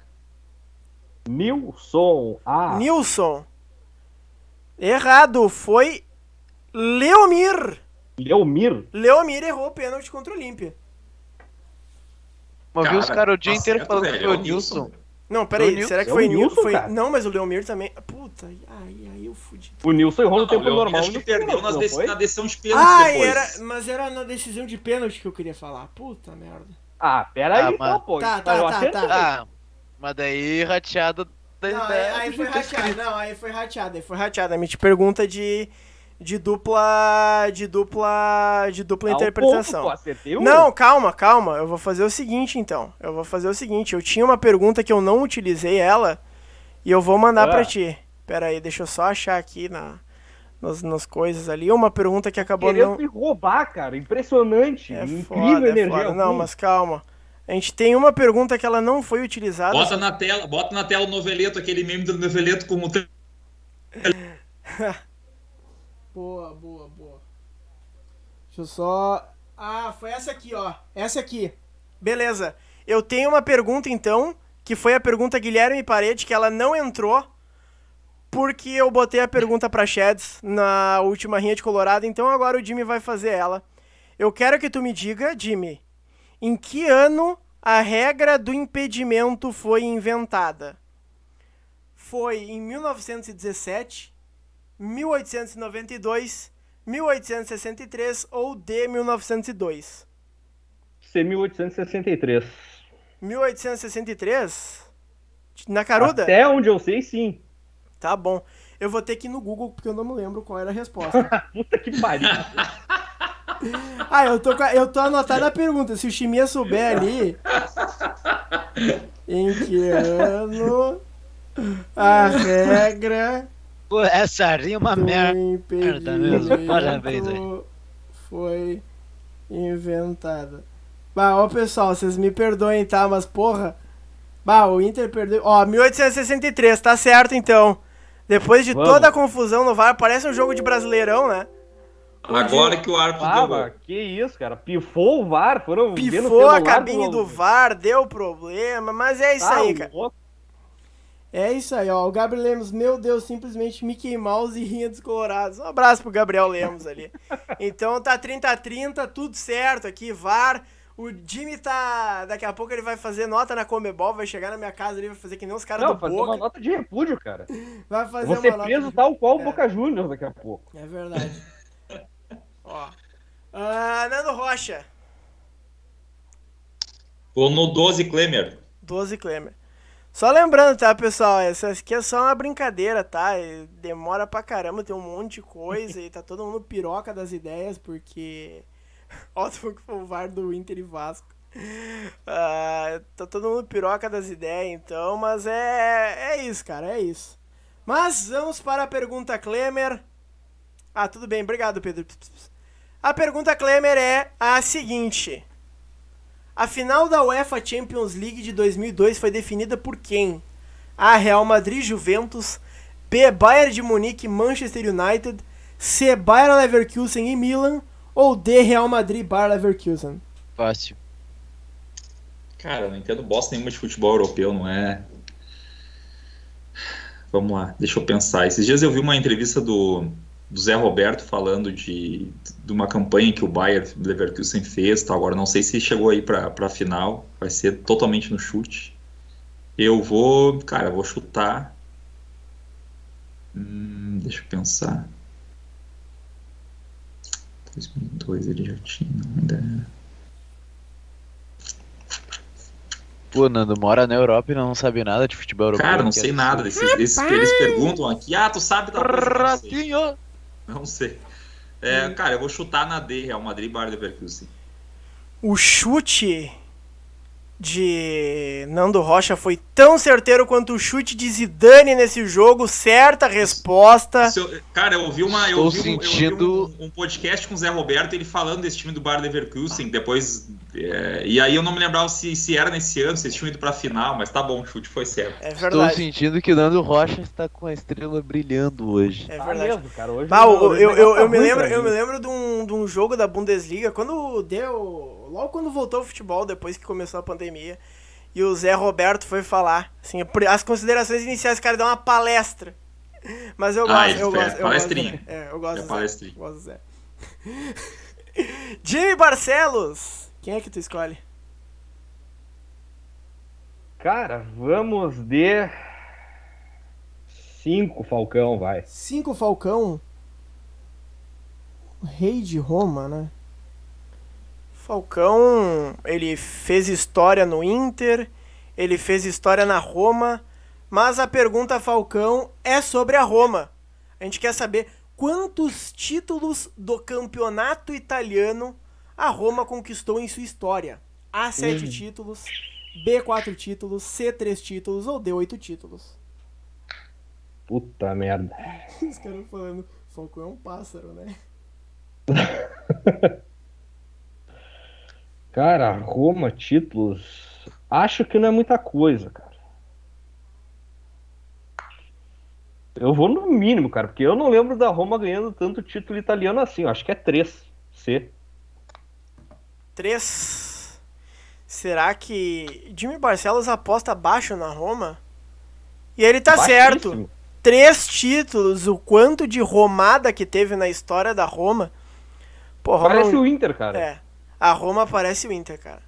Nilson. Ah, Nilson. Errado, foi Leomir. Leomir. Leomir errou o pênalti contra o Olímpia. Mas vi os caras o dia tá inteiro certo, falando que velho, foi é o o Nilson. Não, peraí, Nilson. será que É foi o o Nilson? Nilson, Foi... cara. Não, mas o Leomir também. Puta, ai, ai, eu fudi. O Nilson errou no Não, tempo o Leomir normal. acho que no perdeu pênalti, nas não dec- foi? na decisão de pênalti Ai, depois. era, mas era na decisão de pênalti que eu queria falar. Puta merda. Ah, pera aí, Ah, então, mano. pô. Tá, tá, Eu tá, acertei. tá. Ah, mas daí rateado da Não, aí, ideia. aí do foi jeito que tá rateado. escrito. Não, aí foi rateado, aí foi rateado. A gente pergunta de, de dupla. De dupla. De dupla Dá um interpretação. ponto, pô, acertei um. Não, calma, calma. Eu vou fazer o seguinte, então. Eu vou fazer o seguinte. Eu tinha uma pergunta que eu não utilizei ela. E eu vou mandar Ah. pra ti. Pera aí, deixa eu só achar aqui na, nos, nos coisas ali. Uma pergunta que acabou Querendo não... me roubar, cara. Impressionante. É Incrível foda, é energia. foda. Não, ruim. mas calma. A gente tem uma pergunta que ela não foi utilizada. Bota na tela, bota na tela o noveleto, aquele meme do noveleto com o. Boa, boa, boa. Deixa eu só... Ah, foi essa aqui, ó. Essa aqui. Beleza. Eu tenho uma pergunta, então, que foi a pergunta Guilherme Parede, que ela não entrou, porque eu botei a pergunta pra Sheds na última rinha de Colorado, então agora o Jimmy vai fazer ela. Eu quero que tu me diga, Jimmy, em que ano a regra do impedimento foi inventada? Foi em mil novecentos e dezessete, mil oitocentos e noventa e dois, mil oitocentos e sessenta e três ou D, mil novecentos e dois? C mil oitocentos e sessenta e três. mil oitocentos e sessenta e três? Na caruda? Até onde eu sei, sim. Tá bom. Eu vou ter que ir no Google porque eu não me lembro qual era a resposta. Puta que pariu. Ah, eu tô, com a- eu tô anotando a pergunta. Se o Chimia souber ali... Em que ano a regra Pô, essa rima do merda mesmo. Parabéns aí. impedimento foi inventada? Bah, ó pessoal, vocês me perdoem, tá? Mas porra... Bah, o Inter perdeu... Ó, mil oitocentos e sessenta e três, tá certo então. Depois de Vamos. toda a confusão no V A R, parece um jogo de Brasileirão, né? Agora que o árbitro Ah, deu. mas que isso, cara. Pifou o V A R, foram ver no Pifou a celular cabine do V A R, deu problema, mas é isso Tá aí, cara. louco. É isso aí, ó. O Gabriel Lemos, meu Deus, simplesmente Mickey Mouse e rinha dos colorados. Um abraço pro Gabriel Lemos ali. Então tá trinta a trinta, tudo certo aqui, V A R. O Jimmy tá... Daqui a pouco ele vai fazer nota na Comebol, vai chegar na minha casa ali, vai fazer que nem os caras Não, do fazer Boca. uma nota de repúdio, cara. Vai fazer Vou ser uma preso nota... tal qual o É. Boca Juniors daqui a pouco. É verdade. Ó. Ah, Nando Rocha, Vou no doze Klemer. doze Klemer. Só lembrando, tá, pessoal? Essa aqui é só uma brincadeira, tá? E demora pra caramba, tem um monte de coisa e tá todo mundo piroca das ideias, porque... Olha o que foi o V A R do Inter e Vasco. Ah, tá todo mundo piroca das ideias, então, mas é, é isso, cara, é isso. Mas vamos para a pergunta Klemer. Ah, tudo bem, obrigado, Pedro. A pergunta Klemer é a seguinte: a final da UEFA Champions League de dois mil e dois foi definida por quem? A. Real Madrid, Juventus. B. Bayern de Munique, Manchester United. C. Bayer Leverkusen e Milan. Ou D. Real Madrid, Bayer Leverkusen? Fácil. Cara, eu não entendo bosta nenhuma de futebol europeu, não é? Vamos lá, deixa eu pensar. Esses dias eu vi uma entrevista do, do Zé Roberto falando de, de uma campanha que o Bayer Leverkusen fez, tá? Agora não sei se chegou aí pra, pra final, vai ser totalmente no chute. Eu vou, cara, eu vou chutar. Hum, deixa eu pensar. dois mil e dois ele já tinha, ainda. Pô, Nando mora na Europa e não sabe nada de futebol europeu. Cara, não que sei absurdo. nada desses, desses, eles perguntam aqui, ah, tu sabe da coisa? Não sei. Ratinho! Não sei. É, cara, eu vou chutar na D, Real Madrid, Bayer Leverkusen. O chute de Nando Rocha foi tão certeiro quanto o chute de Zidane nesse jogo. Certa resposta. Se eu- cara, eu ouvi uma, eu Estou ouvi, um, eu ouvi sentindo- um, um podcast com o Zé Roberto, ele falando desse time do Bayer Leverkusen, depois, é, e aí eu não me lembrava se, se era nesse ano, se eles tinham ido pra final, mas tá bom, o chute foi certo. É Estou verdade. sentindo que o Nando Rocha está com a estrela brilhando hoje. É Tá verdade. mesmo, cara. Hoje Bah, o- eu, o eu, eu, negócio tá eu me ruim lembro, pra eu mim. me lembro de um, de um jogo da Bundesliga, quando deu. Logo quando voltou o futebol, depois que começou a pandemia, e o Zé Roberto foi falar. Assim, as considerações iniciais, o cara deu uma palestra. Mas eu gosto, Ah, ele eu fez gosto. Eu palestrinha. gosto do Zé. É, eu gosto É do Zé. palestrinha. Eu gosto do Zé. Jimmy Barcelos, quem é que tu escolhe? Cara, vamos de cinco, Falcão, vai. Cinco Falcão. O rei de Roma, né? Falcão, ele fez história no Inter, ele fez história na Roma, mas a pergunta, Falcão, é sobre a Roma. A gente quer saber quantos títulos do campeonato italiano a Roma conquistou em sua história. A, sete títulos, B, quatro títulos, C, três títulos ou D, oito títulos. Puta merda. Os caras falando, Falcão é um pássaro, né? Cara, Roma, títulos. Acho que não é muita coisa, cara. Eu vou no mínimo, cara, porque eu não lembro da Roma ganhando tanto título italiano assim. Eu acho que é três. C. Três. Será que Jimmy Barcelos aposta baixo na Roma? E ele tá Baixíssimo. certo. Três títulos, o quanto de romada que teve na história da Roma. Pô, Roma Parece o Inter, cara. É. A Roma parece o Inter, cara.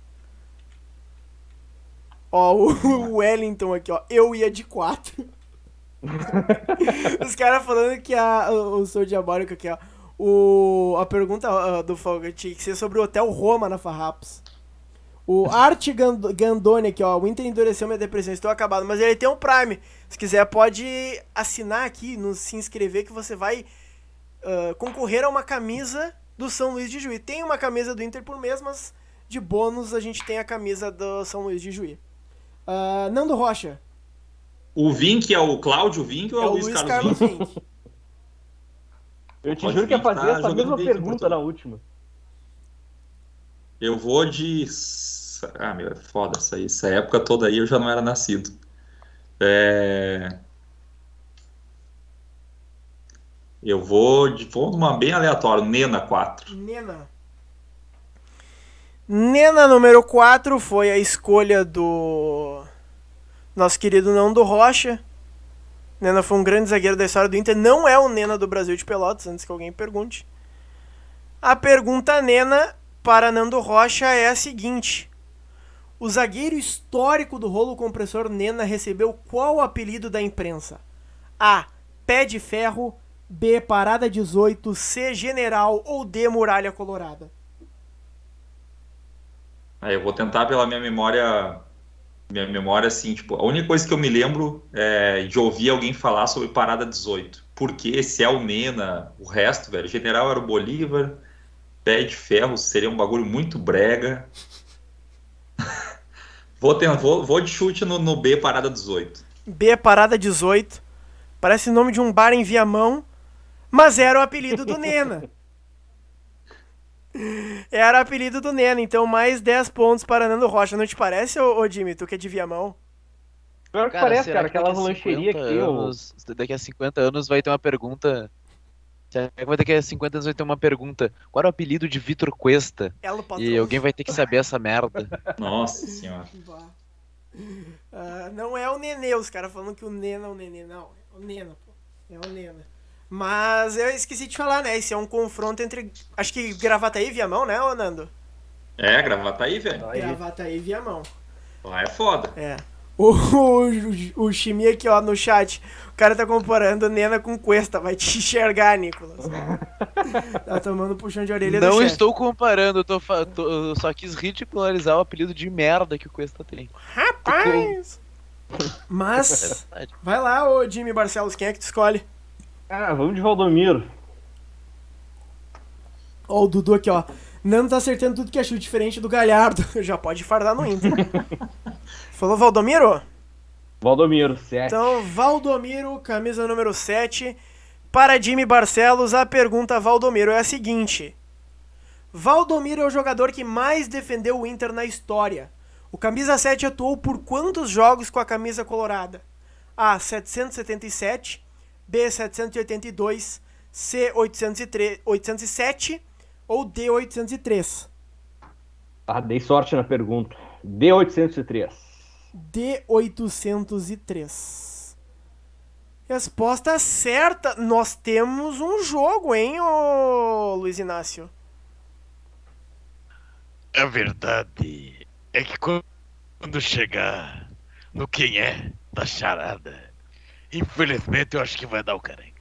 Ó, o Wellington aqui, ó. Eu ia de quatro. Os caras falando que a, o, o Sou Diabólico aqui, ó. O, a pergunta uh, do Folga tinha que ser sobre o Hotel Roma na Farrapos. O Art Gand- Gandoni aqui, ó. O Inter endureceu minha depressão, estou acabado. Mas ele tem um Prime. Se quiser, pode assinar aqui, no, se inscrever, que você vai uh, concorrer a uma camisa do São Luís de Juí. Tem uma camisa do Inter por mês, mas de bônus a gente tem a camisa do São Luís de Juí. Uh, Nando Rocha. O Vink é o Cláudio Vink ou é, É o o Luiz, Luiz Carlos, Carlos Vink? Vink. Eu te Pode juro que ia vir que fazer tá essa jogando mesma bem aqui, pergunta portanto. na última. Eu vou de... Ah, meu, é foda essa aí. Essa época toda aí eu já não era nascido. É... Eu vou de vou numa bem aleatória. Nena quatro. Nena. Nena número quatro foi a escolha do nosso querido Nando Rocha. Nena foi um grande zagueiro da história do Inter. Não é o Nena do Brasil de Pelotas, antes que alguém pergunte. A pergunta Nena para Nando Rocha é a seguinte. O zagueiro histórico do rolo compressor Nena recebeu qual apelido da imprensa? A. Pé de ferro. B. Parada dezoito. C. General. Ou D. Muralha Colorada. Aí eu vou tentar pela minha memória... Minha memória, assim, tipo... A única coisa que eu me lembro é de ouvir alguém falar sobre Parada dezoito. Porque esse é o Nena, o resto, velho. General era o Bolívar. Pé de ferro seria um bagulho muito brega. Vou, ter, vou, vou de chute no, no B, Parada dezoito. B, Parada dezoito. Parece o nome de um bar em Viamão, mas era o apelido do Nena. Era o apelido do Nena, então mais dez pontos para Nando Rocha. Não te parece, ô, ô Jimmy, tu que é de Viamão? Pior que parece, será cara, que aquela daqui a lancheria que cinquenta tem o... anos, daqui a cinquenta anos vai ter uma pergunta. Será que daqui a cinquenta anos vai ter uma pergunta? Qual era o apelido de Vitor Cuesta? Elo Patrão. E alguém vai ter que saber essa merda. Nossa senhora. Uh, não é o Nenê, os caras falando que o Nena é o Nenê. Não, é o Nena, pô. É o Nena. Mas eu esqueci de falar, né? Esse é um confronto entre, acho que Gravataí e Viamão, né, ô Nando? É, Gravataí, velho. Gravataí e Viamão. Lá é foda. É. O, o, o Chimia aqui, ó, no chat. O cara tá comparando Nena com Cuesta. Vai te enxergar, Nicolas. Tá tomando puxão de orelha do Não chefe. estou comparando, eu, tô, fa- tô- eu só quis ridicularizar o apelido de merda que o Cuesta tem. Rapaz! Mas, vai lá, ô Jimmy Barcelos, quem é que tu escolhe? Ah, vamos de Valdomiro. Ó, o Dudu aqui, ó. Nando tá acertando tudo que é chute diferente do Galhardo. Já pode fardar no Inter. Falou Valdomiro? Valdomiro, sete. Então, Valdomiro, camisa número sete. Para Jimmy Barcelos, a pergunta Valdomiro é a seguinte. Valdomiro é o jogador que mais defendeu o Inter na história. O camisa sete atuou por quantos jogos com a camisa colorada? A. setecentos e setenta e sete. B. setecentos e oitenta e dois. C. oitocentos e três, oitocentos e sete. Ou D. oitocentos e três. Ah, dei sorte na pergunta. D oitocentos e três. D. oitocentos e três. Resposta certa. Nós temos um jogo, hein, ô Luiz Inácio? A verdade é que quando chegar no quem é da charada, infelizmente eu acho que vai dar o careca.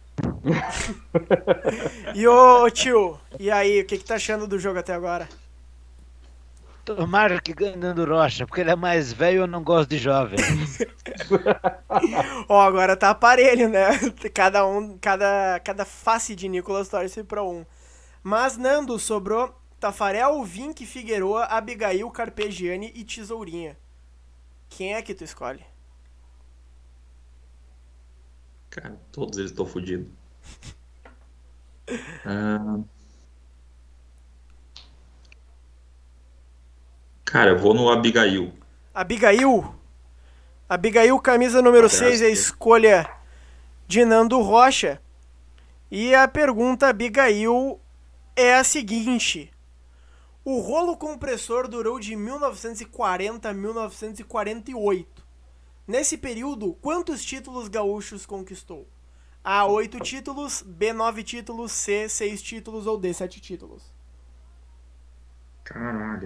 E ô tio, e aí, o que que tá achando do jogo até agora? Tomara que ganhe Nando Rocha, porque ele é mais velho e eu não gosto de jovem. Ó, agora tá aparelho, né? Cada um, cada, cada face de Nicolas torce pra um. Mas, Nando, sobrou Tafarel, Vink, Figueroa, Abigail, Carpegiani e Tesourinha. Quem é que tu escolhe? Cara, todos eles estão fodidos. Ah, cara, eu vou no Abigail. Abigail. Abigail, camisa número Atrás, seis, é a sim. escolha de Nando Rocha. E a pergunta, Abigail, é a seguinte. O rolo compressor durou de mil novecentos e quarenta a mil novecentos e quarenta e oito. Nesse período, quantos títulos gaúchos conquistou? A, oito títulos, B, nove títulos, C, seis títulos ou D, sete títulos? Caralho,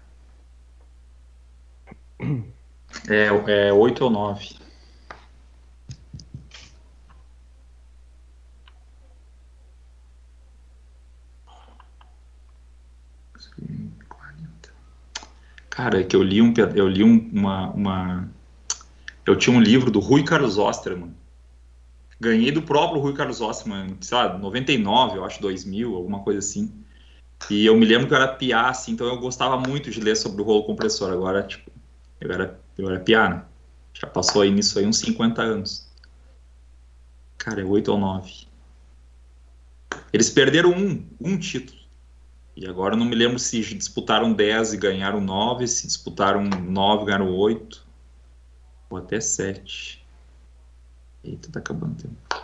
velho. É, é oito ou nove. Cara, é que eu li, um, eu li um, uma, uma... Eu tinha um livro do Rui Carlos Osterman. Ganhei do próprio Rui Carlos Osterman, sabe, noventa e nove, eu acho, dois mil, alguma coisa assim. E eu me lembro que eu era piá, assim, então eu gostava muito de ler sobre o rolo compressor. Agora, tipo, eu era, eu era piá, né? Já passou aí nisso aí uns cinquenta anos. Cara, é oito ou nove. Eles perderam um, um título. E agora eu não me lembro se disputaram dez e ganharam nove, se disputaram nove e ganharam oito. Ou até sete. Eita, tá acabando o tempo.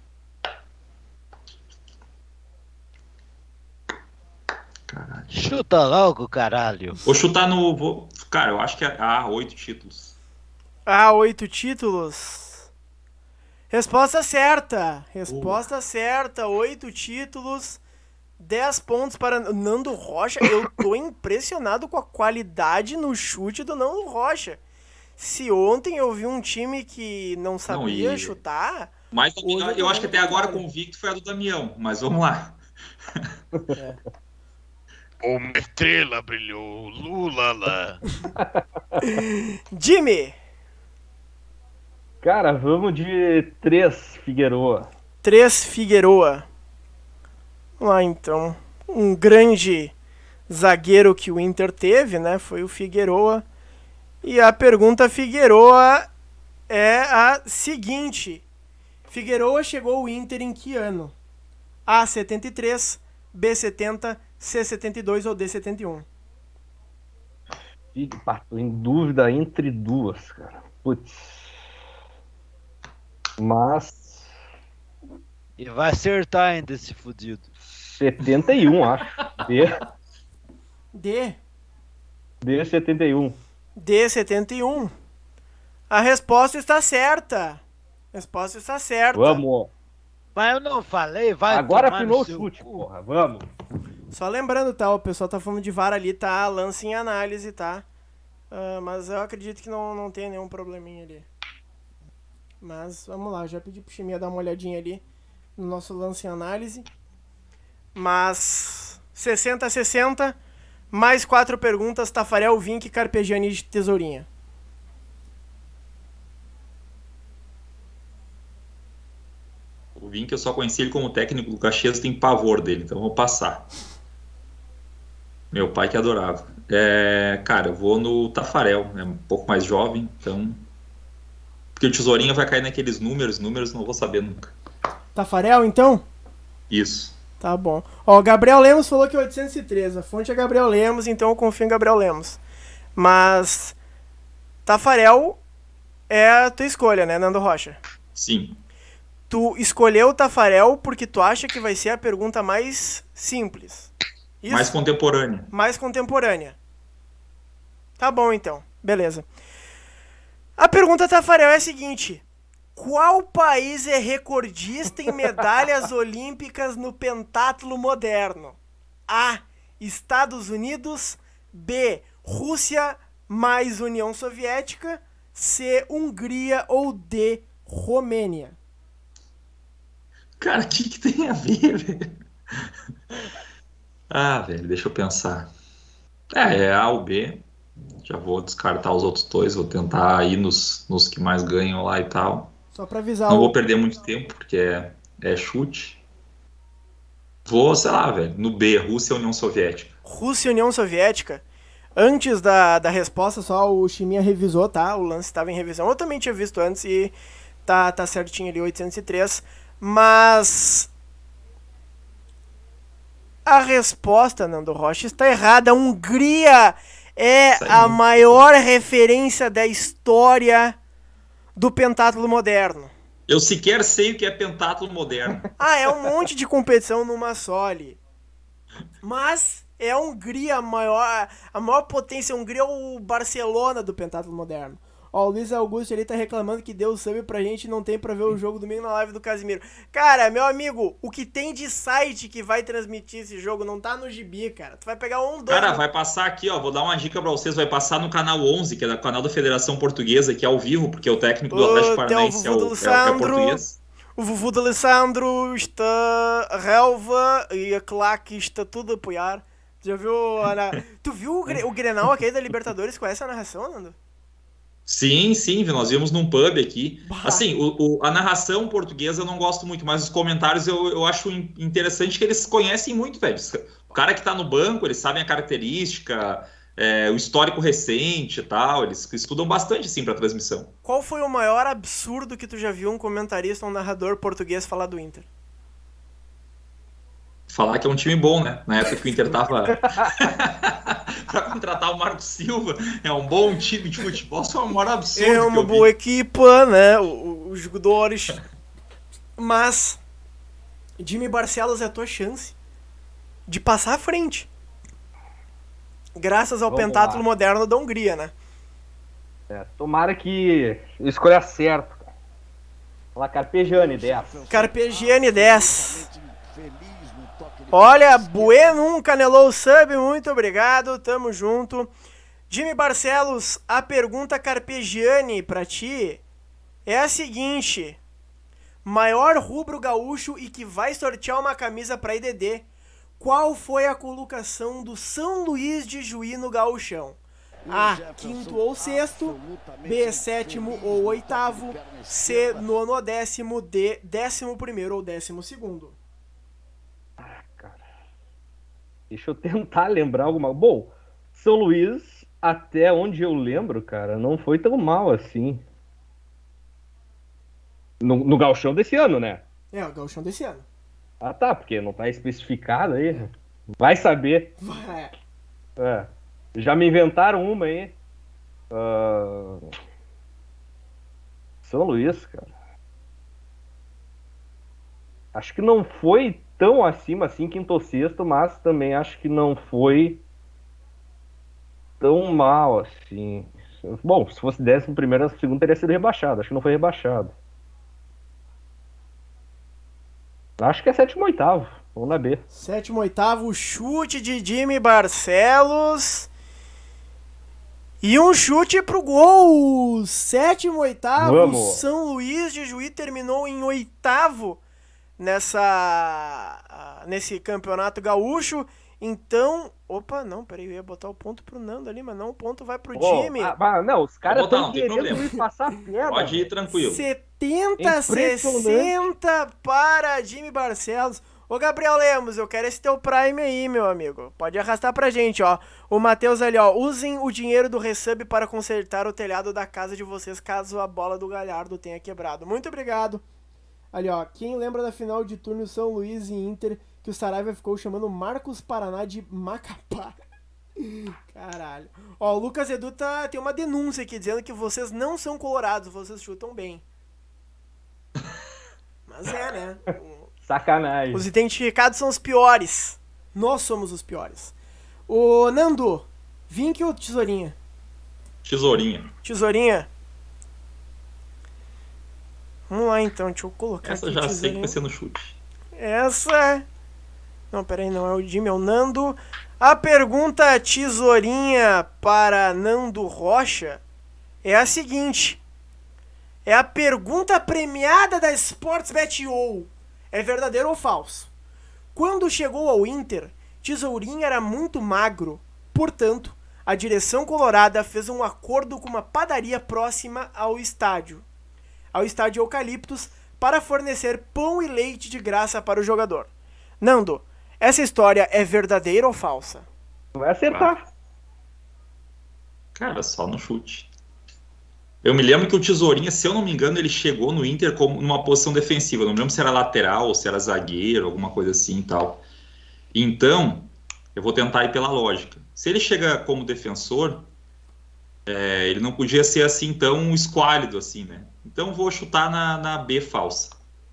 Caralho. Chuta logo, caralho. Vou chutar no... Vou, cara, eu acho que é ah, oito títulos. Ah, oito títulos. Resposta certa. Resposta certa. Oito títulos. Dez pontos para Nando Rocha. Eu tô impressionado com a qualidade no chute do Nando Rocha. Se ontem eu vi um time que não sabia Não, e- chutar... Mas Hoje eu, eu tô acho que vendo até agora contrário. convicto foi a do Damião. Mas vamos lá. Uma estrela brilhou, lula lá. Jimmy. Cara, vamos de três, Figueroa. Três Figueroa. Vamos lá, então. Um grande zagueiro que o Inter teve, né? Foi o Figueroa. E a pergunta Figueroa é a seguinte. Figueroa chegou ao Inter em que ano? A, setenta e três, B, setenta, C, setenta e dois ou D, setenta e um? Ih, pá, tô em dúvida entre duas, cara. Putz. Mas. E vai acertar ainda esse fudido. setenta e um, acho. D, D. D setenta e um. D, setenta e um. A resposta está certa. A resposta está certa. Vamos. Mas eu não falei, vai Agora tomar afinou no o seu chute, cu. porra. Vamos. Só lembrando, tá? O pessoal tá falando de V A R ali, tá? Lance em análise, tá? Ah, mas eu acredito que não, não tem nenhum probleminha ali. Mas vamos lá, já pedi pro Chimia dar uma olhadinha ali no nosso lance em análise. Mas sessenta a sessenta, mais quatro perguntas, Tafarel, Vink, Carpegiani de Tesourinha. O Vink eu só conheci ele como técnico do Caxias, tem pavor dele, então eu vou passar. Meu pai que adorava. É, cara, eu vou no Tafarel, é um pouco mais jovem, então... Porque o Tesourinha vai cair naqueles números, números não vou saber nunca. Tafarel, então? Isso. Tá bom. Ó, Gabriel Lemos falou que é oitocentos e treze. A fonte é Gabriel Lemos, então eu confio em Gabriel Lemos. Mas Tafarel é a tua escolha, né, Nando Rocha? Sim. Tu escolheu o Tafarel porque tu acha que vai ser a pergunta mais simples. Isso? Mais contemporânea. Mais contemporânea. Tá bom, então. Beleza. A pergunta, Tafarel, é a seguinte. Qual país é recordista em medalhas olímpicas no pentatlo moderno? A. Estados Unidos. B. Rússia mais União Soviética. C. Hungria ou D. Romênia? Cara, o que, que tem a ver, velho? Ah, velho, deixa eu pensar. É, é A ou B. Já vou descartar os outros dois, vou tentar ir nos, nos que mais ganham lá e tal. Só pra avisar Não o... vou perder muito tempo, porque é, é chute. Vou, sei lá, velho, no B, Rússia e União Soviética. Rússia e União Soviética. Antes da, da resposta, só o Chiminha revisou, tá? O lance estava em revisão. Eu também tinha visto antes e Tá, tá certinho ali, oitocentos e três. Mas a resposta, Nando Rocha, está errada. A Hungria é a maior referência da história do pentatlo moderno. Eu sequer sei o que é pentatlo moderno. Ah, é um monte de competição numa só ali. Mas é a Hungria a maior, a maior potência. A Hungria é o Barcelona do pentatlo moderno. Ó, o Luiz Augusto ali tá reclamando que deu sub pra gente e não tem pra ver o jogo domingo na live do Casimiro. Cara, meu amigo, o que tem de site que vai transmitir esse jogo não tá no gibi, cara. Tu vai pegar um, dois... Cara, vai passar aqui, ó, vou dar uma dica pra vocês, vai passar no canal onze, que é o canal da Federação Portuguesa, que é ao vivo, porque o técnico do Atlético Paranaense é o, é, o, é o português. O Vuvu de Alessandro está a relva e a claque está tudo a apoiar. Tu já viu, Ana? Tu viu o, Gre... o Grenal aquele da Libertadores com essa narração, Nando? Sim, sim, nós vimos num pub aqui. Bah. Assim, o, o, a narração portuguesa eu não gosto muito, mas os comentários eu, eu acho interessante que eles conhecem muito, velho. O cara que tá no banco, eles sabem a característica, é, o histórico recente e tal, eles estudam bastante, assim, pra transmissão. Qual foi o maior absurdo que tu já viu um comentarista ou um narrador português falar do Inter? Falar que é um time bom, né? Na época que o Inter tava pra contratar o Marco Silva, é um bom time de futebol, isso é o maior absurdo. É uma boa equipa, né? Os jogadores. Mas Jimmy Barcelos é a tua chance de passar à frente. Graças ao Vamos pentatlo lá. moderno da Hungria, né? É, tomara que escolha certo. Fala Carpegiani dez. Carpegiani dez. Olha, Bueno canelou o sub, muito obrigado, tamo junto. Jimmy Barcelos, a pergunta Carpegiani pra ti é a seguinte: maior rubro gaúcho e que vai sortear uma camisa pra I D D, qual foi a colocação do São Luís de Juí no gauchão? A, quinto ou sexto, B, sétimo ou oitavo, C, nono ou décimo, D, décimo primeiro ou décimo segundo. Deixa eu tentar lembrar alguma... Bom, São Luís, até onde eu lembro, cara, não foi tão mal assim. No, no gauchão desse ano, né? É, o gauchão desse ano. Ah, tá, porque não tá especificado aí. Vai saber. Vai. É. Já me inventaram uma aí. Uh... São Luís, cara. Acho que não foi tão acima assim, quinto ou sexto, mas também acho que não foi tão mal assim. Bom, se fosse décimo primeiro, segundo teria sido rebaixado. Acho que não foi rebaixado. Acho que é sétimo oitavo. Vamos na B. Sétimo oitavo, chute de Jimmy Barcelos. E um chute pro gol. Sétimo oitavo, Vamos. São Luís de Juí terminou em oitavo nessa nesse campeonato gaúcho. Então, opa, não, peraí, eu ia botar o ponto pro Nando ali, mas não, o ponto vai pro oh, Jimmy. Ah, não, os caras estão querendo ir passar a perna. Pode ir tranquilo. setenta a sessenta para Jimmy Barcelos. Ô, Gabriel Lemos, eu quero esse teu Prime aí, meu amigo. Pode arrastar pra gente, ó. O Matheus ali, ó. Usem o dinheiro do resub para consertar o telhado da casa de vocês, caso a bola do Galhardo tenha quebrado. Muito obrigado. Ali, ó. Quem lembra da final de turno São Luís e Inter, que o Saraiva ficou chamando Marcos Paraná de Macapá? Caralho. Ó, o Lucas Edu tá, tem uma denúncia aqui, dizendo que vocês não são colorados, vocês chutam bem. Mas é, né? Sacanagem. Os identificados são os piores. Nós somos os piores. Ô, Nando, Vink ou Tesourinha? Tesourinha. Tesourinha? Vamos lá então, deixa eu colocar Essa aqui. Essa já tesourinha. sei que vai ser no chute. Essa... Não, peraí, não é o Jimmy, é o Nando. A pergunta Tesourinha para Nando Rocha é a seguinte. É a pergunta premiada da Sportsbet ou é verdadeiro ou falso? Quando chegou ao Inter, Tesourinha era muito magro. Portanto, a direção colorada fez um acordo com uma padaria próxima ao estádio, ao estádio Eucaliptus, para fornecer pão e leite de graça para o jogador. Nando, essa história é verdadeira ou falsa? Vai acertar. Cara, só no chute. Eu me lembro que o Tesourinha, se eu não me engano, ele chegou no Inter como numa posição defensiva. Eu não me lembro se era lateral ou se era zagueiro, alguma coisa assim e tal. Então, eu vou tentar ir pela lógica. Se ele chega como defensor, é, ele não podia ser assim tão esquálido assim, né? Então vou chutar na, na B falsa.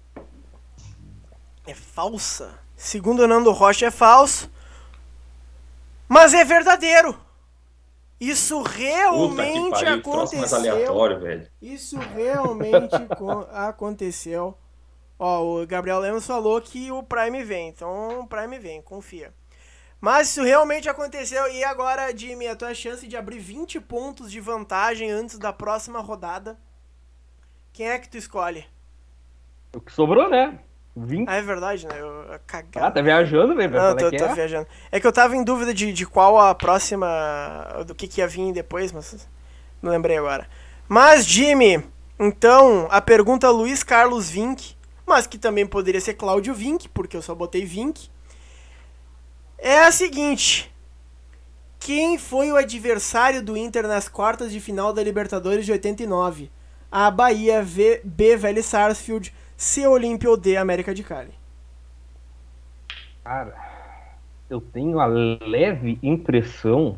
É falsa? Segundo o Nando Rocha é falso. Mas é verdadeiro. Isso realmente Puta que pariu, que troço mais aleatório, velho. Isso realmente aconteceu. Ó, o Gabriel Lemos falou que o Prime vem. Então o Prime vem, confia. Mas isso realmente aconteceu. E agora, Jimmy, a tua chance de abrir vinte pontos de vantagem antes da próxima rodada. Quem é que tu escolhe? O que sobrou, né? vinte. Ah, é verdade, né? Eu, eu cagado. Ah, tá viajando, velho? Não, tô, é tô é? viajando. É que eu tava em dúvida de, de qual a próxima... Do que, que ia vir depois, mas não lembrei agora. Mas, Jimmy, então, a pergunta Luiz Carlos Vinck, mas que também poderia ser Cláudio Vinck, porque eu só botei Vinck, é a seguinte: quem foi o adversário do Inter nas quartas de final da Libertadores de oitenta e nove? A Bahia, v, B, Vélez Sarsfield, C, Olímpia ou D, América de Cali? Cara, eu tenho a leve impressão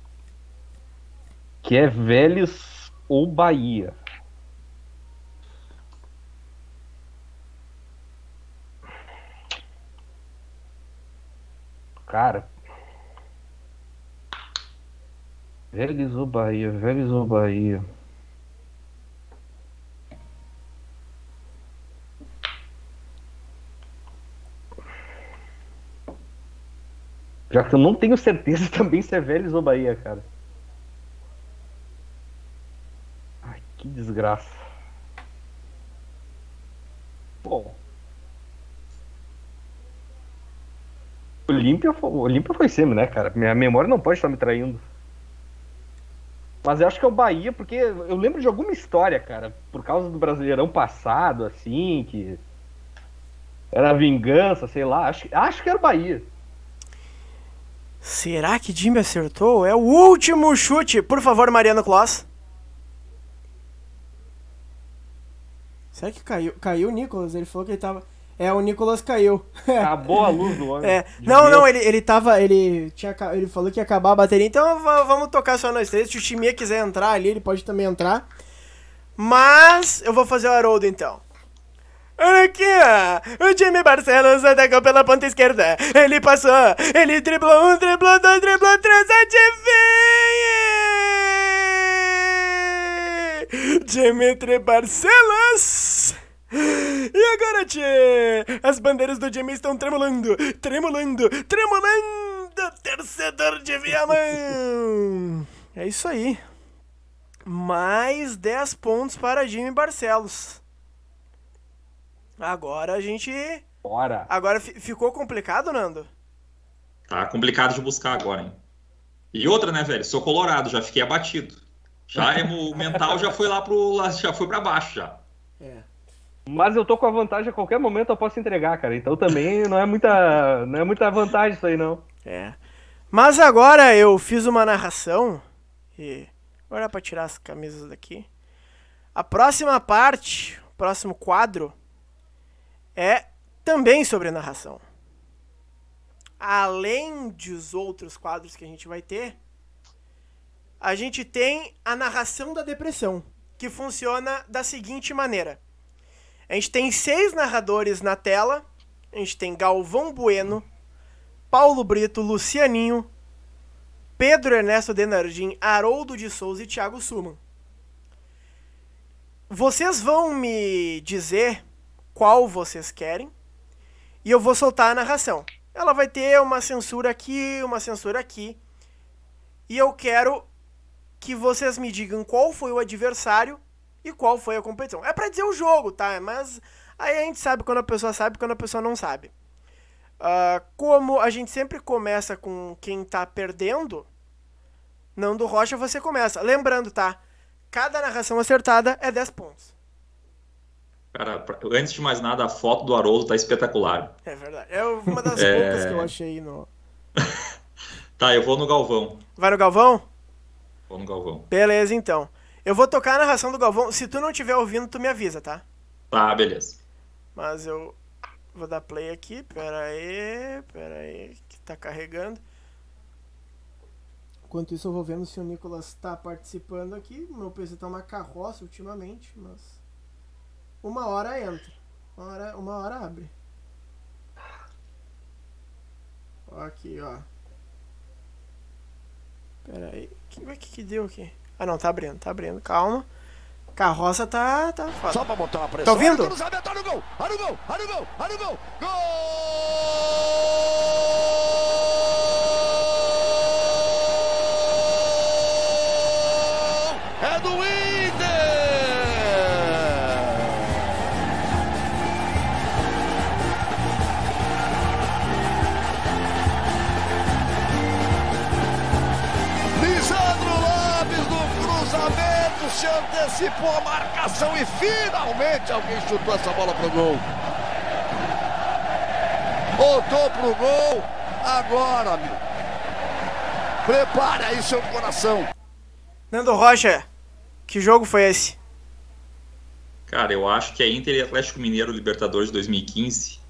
que é Vélez ou Bahia. Cara, Vélez ou Bahia, Vélez ou Bahia. Já que eu não tenho certeza também se é Vélez ou Bahia, cara. Ai, que desgraça. Bom. Olímpia, Olímpia foi semi, né, cara? Minha memória não pode estar me traindo. Mas eu acho que é o Bahia, porque eu lembro de alguma história, cara, por causa do Brasileirão passado, assim, que era vingança, sei lá. Acho, acho que era o Bahia. Será que Jimmy acertou? É o último chute. Por favor, Mariano Kloss. Será que caiu? Caiu o Nicolas? Ele falou que ele tava... É, o Nicolas caiu. Acabou a luz do homem. É. Não, não, ele, ele tava... Ele, tinha, ele falou que ia acabar a bateria. Então vamos tocar só nós três. Se o Chimia quiser entrar ali, ele pode também entrar. Mas eu vou fazer o Haroldo, então. Olha aqui, ó. O Jimmy Barcelos atacou pela ponta esquerda. Ele passou. Ele driblou um, driblou dois, driblou três. Adivinha! Dimitri Barcelos. E agora, tchê? As bandeiras do Jimmy estão tremulando. Tremulando. Tremulando. Torcedor de Viamão. É isso aí. Mais dez pontos para Jimmy Barcelos. Agora a gente... Bora. Agora ficou complicado, Nando? Tá complicado de buscar agora, hein? E outra, né, velho? Sou colorado, já fiquei abatido. Já é, o mental já foi lá pro... Já foi pra baixo, já. É. Mas eu tô com a vantagem, a qualquer momento eu posso entregar, cara. Então também não é muita, não é muita vantagem isso aí, não. É. Mas agora eu fiz uma narração e... Agora é pra tirar as camisas daqui. A próxima parte, o próximo quadro... é também sobre narração. Além dos outros quadros que a gente vai ter, a gente tem a narração da depressão, que funciona da seguinte maneira. A gente tem seis narradores na tela. A gente tem Galvão Bueno, Paulo Brito, Lucianinho, Pedro Ernesto Denardim, Haroldo de Souza e Thiago Suman. Vocês vão me dizer qual vocês querem e eu vou soltar a narração. Ela vai ter uma censura aqui, uma censura aqui. E eu quero que vocês me digam qual foi o adversário e qual foi a competição. É pra dizer o jogo, tá? Mas aí a gente sabe quando a pessoa sabe e quando a pessoa não sabe. Uh, como a gente sempre começa com quem tá perdendo, Nando Rocha, você começa. Lembrando, tá? Cada narração acertada é dez pontos. Cara, antes de mais nada, a foto do Haroldo tá espetacular. É verdade. É uma das é... poucas que eu achei no... Tá, eu vou no Galvão. Vai no Galvão? Vou no Galvão. Beleza, então. Eu vou tocar a narração do Galvão. Se tu não estiver ouvindo, tu me avisa, tá? Tá, beleza. Mas eu vou dar play aqui. Pera aí, pera aí, que tá carregando. Enquanto isso eu vou vendo se o Nicolas tá participando aqui. Meu P C tá uma carroça ultimamente, mas... Uma hora entra. Uma hora, uma hora abre. Aqui, ó. Pera aí. O que, que que deu aqui? Ah, não, tá abrindo, tá abrindo. Calma. Carroça tá, tá foda. Só pra botar uma pressão. Tá ouvindo? Olha no gol, olha no gol, olha no gol, olha no gol. Gol! É do Inter! Lisandro Lopes no cruzamento se antecipou a marcação e finalmente alguém chutou essa bola pro gol. Voltou pro gol. Agora, meu. Prepare aí seu coração. Nando Rocha, que jogo foi esse? Cara, eu acho que é Inter e Atlético Mineiro Libertadores de dois mil e quinze.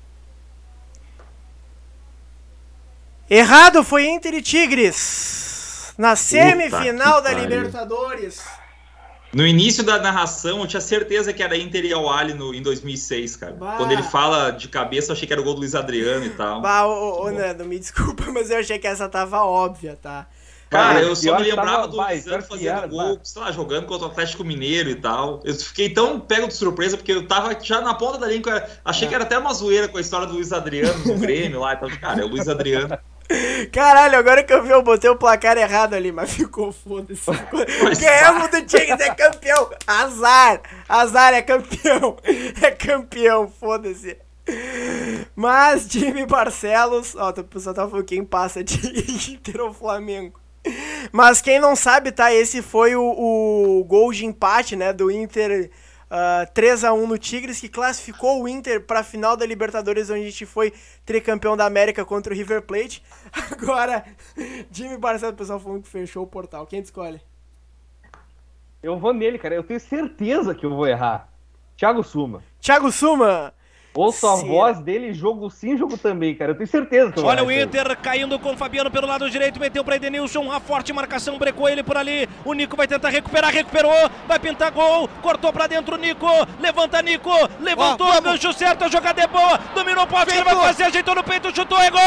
Errado, foi Inter e Tigres. Na semifinal da pariu. Libertadores. No início da narração, eu tinha certeza que era Inter e Al-Ahly no, em dois mil e seis, cara. Bah. Quando ele fala de cabeça, eu achei que era o gol do Luiz Adriano e tal. Bah, ô, ô, Nando, me desculpa, mas eu achei que essa tava óbvia, tá? Cara, Cara, eu só pior me que lembrava tava- do vai, Lisandro pior que fazendo era, gol, vai. sei lá, jogando contra o Atlético Mineiro e tal. Eu fiquei tão pego de surpresa, porque eu tava já na ponta da língua. Achei que era até uma zoeira com a história do Luiz Adriano no Grêmio lá e tal. Cara, é o Luiz Adriano. Caralho, agora que eu vi, eu botei o placar errado ali, mas ficou foda-se. Ganhamos do Tigres, é campeão. Azar, azar, é campeão. É campeão, foda-se. Mas, Jimmy Barcelos, ó, o pessoal tava falando quem passa de Inter ou Flamengo. Mas quem não sabe, tá, esse foi o, o gol de empate, né, do Inter uh, três a um no Tigres, que classificou o Inter pra final da Libertadores, onde a gente foi tricampeão da América contra o River Plate. Agora, Jimmy Barcelos, o pessoal falando que fechou o portal. Quem te escolhe? Eu vou nele, cara. Eu tenho certeza que eu vou errar. Thiago Suma. Thiago Suma. Ouço a Será? voz dele, jogo sim, jogo também, cara. Eu tenho certeza que eu vou Olha o errar. Inter caindo com o Fabiano pelo lado direito, meteu para Edenilson, a forte marcação, brecou ele por ali, o Nico vai tentar recuperar, recuperou, vai pintar gol, cortou pra dentro o Nico, levanta Nico, levantou, Ó, o gancho certo, a jogada é boa, dominou o pote, ele vai fazer, ajeitou no peito, chutou, é gol!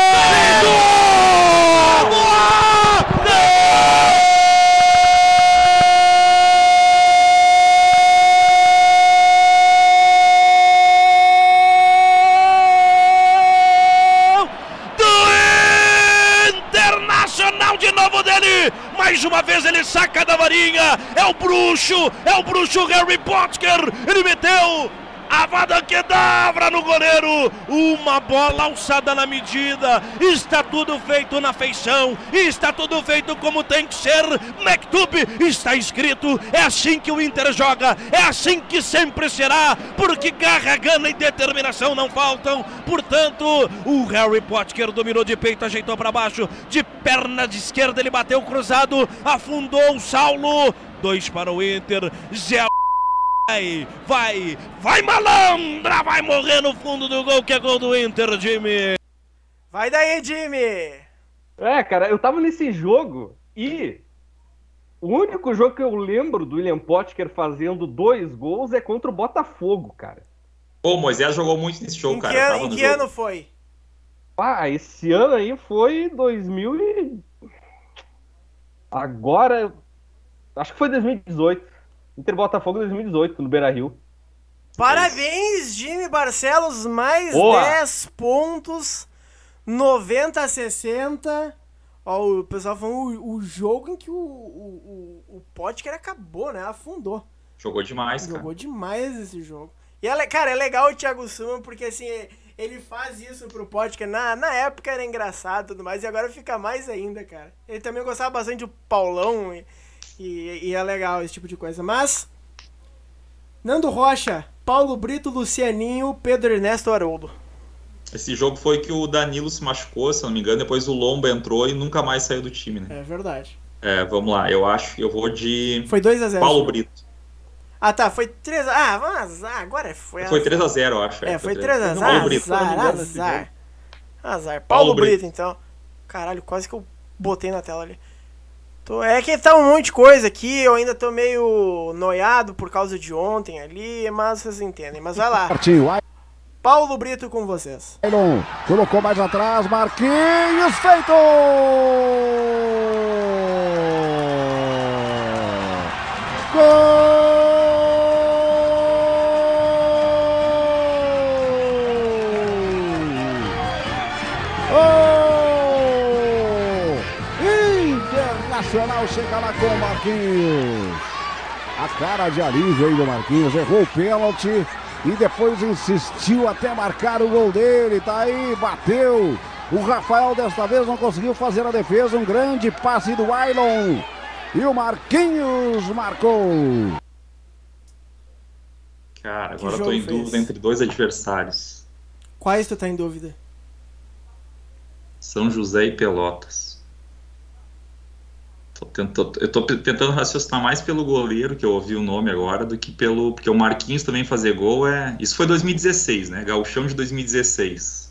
Internacional de novo dele, mais uma vez ele saca da varinha, é o bruxo, é o bruxo Harry Potter, ele meteu a Avada Kedavra no goleiro, uma bola alçada na medida, está tudo feito na feição, está tudo feito como tem que ser, Mektub está escrito, é assim que o Inter joga, é assim que sempre será, porque garra, gana e determinação não faltam, portanto, o Harry Potter dominou de peito, ajeitou para baixo, de perna de esquerda ele bateu cruzado, afundou o Saulo, dois para o Inter, Zé. Vai, vai, vai malandra, vai morrer no fundo do gol, que é gol do Inter, Jimmy. Vai daí, Jimmy. É, cara, eu tava nesse jogo e o único jogo que eu lembro do William Potker fazendo dois gols é contra o Botafogo, cara. Pô, o Moisés jogou muito nesse jogo, Em cara. que, eu ano, tava em no que jogo. ano foi? Ah, esse ano aí foi dois mil e... Agora... Acho que foi dois mil e dezoito. Inter Botafogo dois mil e dezoito, no Beira-Rio. Parabéns, Jimmy Barcelos, mais Boa. dez pontos, noventa a sessenta. Ó, o pessoal falando o, o jogo em que o, o, o, o Potker acabou, né? Afundou. Jogou demais, cara. Jogou demais esse jogo. E, é, le- cara, é legal o Thiago Suma, porque assim, ele faz isso pro Potker. Na, na época era engraçado e tudo mais, e agora fica mais ainda, cara. Ele também gostava bastante do Paulão, e, e, e é legal esse tipo de coisa. Mas, Nando Rocha, Paulo Brito, Lucianinho, Pedro Ernesto Haroldo. Esse jogo foi que o Danilo se machucou, se não me engano, depois o Lomba entrou e nunca mais saiu do time, né? É verdade. É, vamos lá, eu acho que eu vou de Foi dois a zero. Paulo Brito. Ah, tá, foi três a zero. Ah, vamos azar, agora foi Foi três a zero, eu acho. É, foi três a zero. Paulo Brito. Azar, azar. Azar. Paulo, Paulo Brito, Brito. então. Caralho, quase que eu botei na tela ali. Tô... É que tá um monte de coisa aqui, eu ainda tô meio noiado por causa de ontem ali, mas vocês entendem. Mas vai lá. Paulo Brito com vocês. Colocou mais atrás, Marquinhos, feito! Gol! Oh! Internacional chega lá com o Marquinhos. A cara de alívio aí do Marquinhos, errou o pênalti e depois insistiu até marcar o gol dele. Tá aí, bateu. O Rafael desta vez não conseguiu fazer a defesa. Um grande passe do Wailon. E o Marquinhos marcou. Cara, agora Que eu tô em jogo foi dúvida esse? entre dois adversários. Quais tu tá em dúvida? São José e Pelotas. Tô tentando, eu tô tentando raciocinar mais pelo goleiro, que eu ouvi o nome agora, do que pelo... Porque o Marquinhos também fazer gol é... Isso foi dois mil e dezesseis, né? Gauchão de dois mil e dezesseis.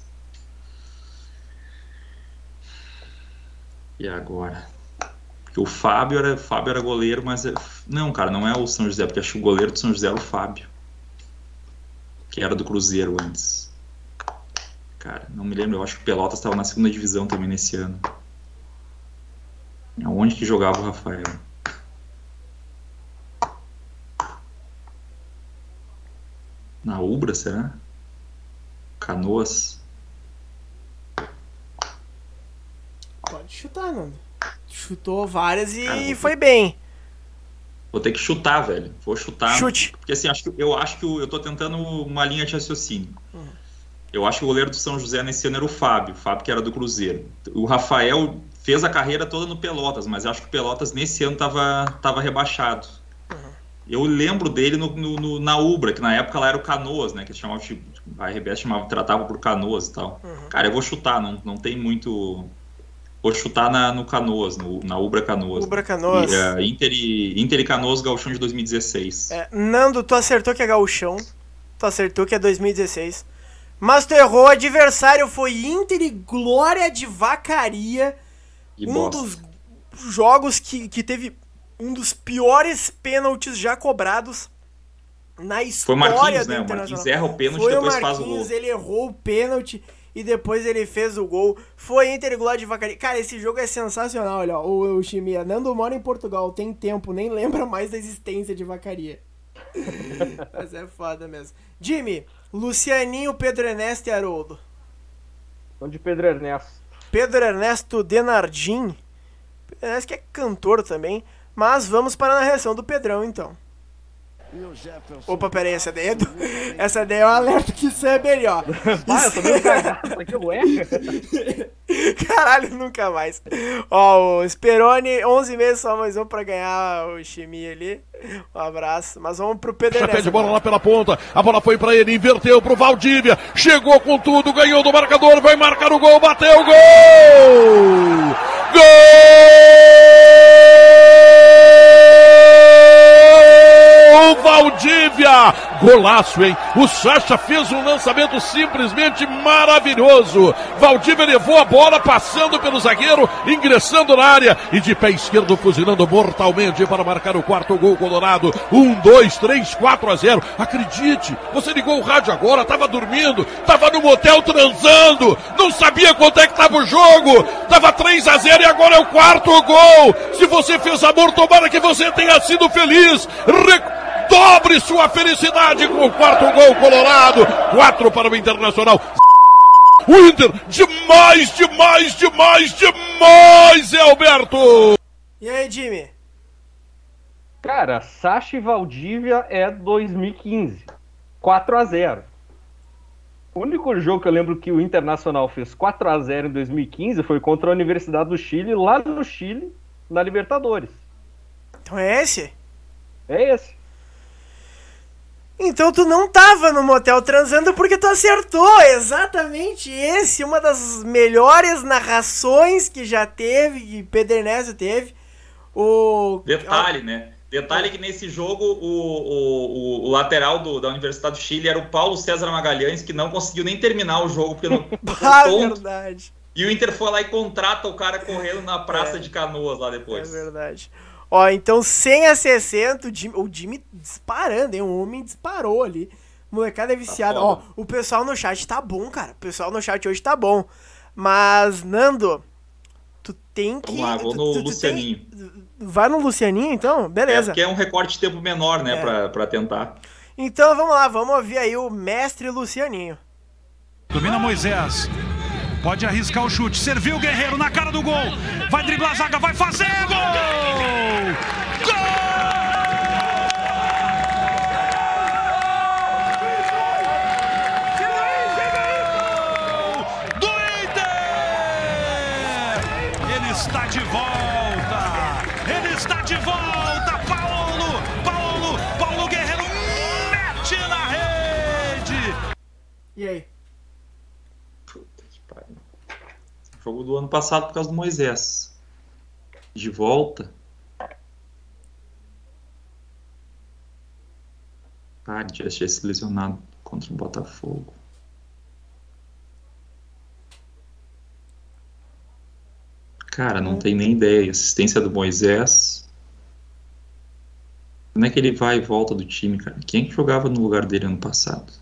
E agora? Porque o Fábio era, Fábio era goleiro, mas... É... Não, cara, não é o São José, porque acho que o goleiro do São José era o Fábio. Que era do Cruzeiro antes. Cara, não me lembro, eu acho que o Pelotas estava na segunda divisão também nesse ano. Aonde que jogava o Rafael? Na Ubra, será? Canoas? Pode chutar, Nando. Chutou várias e Cara, vou- foi bem. Vou ter que chutar, velho. Vou chutar. Chute. Porque assim, acho que, eu acho que o- eu tô tentando uma linha de raciocínio. Eu acho que o goleiro do São José nesse ano era o Fábio. O Fábio que era do Cruzeiro. O Rafael fez a carreira toda no Pelotas, mas acho que o Pelotas nesse ano tava, tava rebaixado. Eu lembro dele no, no- no- na Ubra, que na época lá era o Canoas, né? Que chamava, tipo, a R B S chamava, tratava por Canoas e tal. Cara, eu vou chutar, não, não tem muito... Vou chutar na, no Canoas, no- na Ubra Canoas. Ubra Canoas. E, é, Inter, e, Inter e Canoas, Gauchão de dois mil e dezesseis. É, Nando, tu acertou que é gauchão. Tu acertou que é dois mil e dezesseis. Mas tu errou, o adversário foi Inter e Glória de Vacaria. Que um bosta. dos jogos que, que teve um dos piores pênaltis já cobrados na Foi o história Marquinhos, do né? O Internacional. Marquinhos erra o pênalti e Foi o depois faz o Marquinhos, gol. ele errou o pênalti e depois ele fez o gol. Foi Inter e Glória de Vacaria. Cara, esse jogo é sensacional, olha, ó, o, o Chimia. Nando mora em Portugal, tem tempo, nem lembra mais da existência de Vacaria. Mas é foda mesmo. Jimmy, Lucianinho, Pedro Ernesto e Haroldo. Então de Pedro Ernesto. Pedro Ernesto Denardim. Pedro Ernesto que é cantor também. Mas vamos para a narração do Pedrão, então. Opa, peraí, essa daí é, do... essa daí é o alerta que isso é melhor. Ah, eu tô meio cagado aqui, ué. Caralho, nunca mais. Ó, o Speroni, onze meses só mais um pra ganhar o Chimia ali. Um abraço. Mas vamos pro Pedro Chapéu de Ernesto. bola lá pela ponta, a bola foi pra ele, inverteu pro Valdívia, chegou com tudo, ganhou do marcador, vai marcar o gol, bateu o gol! Gol! Valdívia! Golaço, hein? O Sacha fez um lançamento simplesmente maravilhoso. Valdívia levou a bola, passando pelo zagueiro, ingressando na área e de pé esquerdo fuzilando mortalmente para marcar o quarto gol colorado. Um, dois, três, quatro a zero. Acredite, você ligou o rádio agora, tava dormindo, tava no motel transando, não sabia quanto é que tava o jogo, tava três a zero e agora é o quarto gol. Se você fez amor, tomara que você tenha sido feliz. Re... Dobre sua felicidade com o quarto gol colorado. Quatro para o Internacional. O Inter, demais, demais, demais, demais, Zé Alberto. E aí, Jimmy? Cara, Sacha e Valdívia é dois mil e quinze. quatro a zero. O único jogo que eu lembro que o Internacional fez quatro a zero em dois mil e quinze foi contra a Universidade do Chile, lá no Chile, na Libertadores. Então é esse? É esse. Então tu não tava no motel transando porque tu acertou, exatamente esse, uma das melhores narrações que já teve, que Pedro Ernesto teve. O... Detalhe, né? Detalhe que nesse jogo o, o, o, o lateral do, da Universidade do Chile era o Paulo César Magalhães, que não conseguiu nem terminar o jogo porque não ah, verdade. E o Inter foi lá e contrata o cara correndo na praça é. de Canoas lá depois. É verdade. Ó, então sem a sessenta, o Jimmy, o Jimmy disparando, hein? O homem disparou ali. Molecada é viciada. Tá Ó, o pessoal no chat tá bom, cara. O pessoal no chat hoje tá bom. Mas, Nando, tu tem que... Vamos lá, vou no tu, tu Lucianinho. Tem... Vai no Lucianinho, então? Beleza. É, porque é um recorte de tempo menor, né, é. pra, pra tentar. Então, vamos lá. Vamos ouvir aí o mestre Lucianinho. Domina Moisés. Pode arriscar o chute. Serviu o Guerreiro na cara do gol. Vai driblar a zaga, vai fazer gol! Gol! Do Inter! Ele está de volta! Ele está de volta! Paulo! Paulo! Paulo Guerreiro mete na rede! E aí? Jogo do ano passado por causa do Moisés. De volta. Ah, já tinha se lesionado contra o Botafogo. Cara, não tem nem ideia. Assistência do Moisés. Como é que ele vai e volta do time, cara? Quem é que jogava no lugar dele ano passado?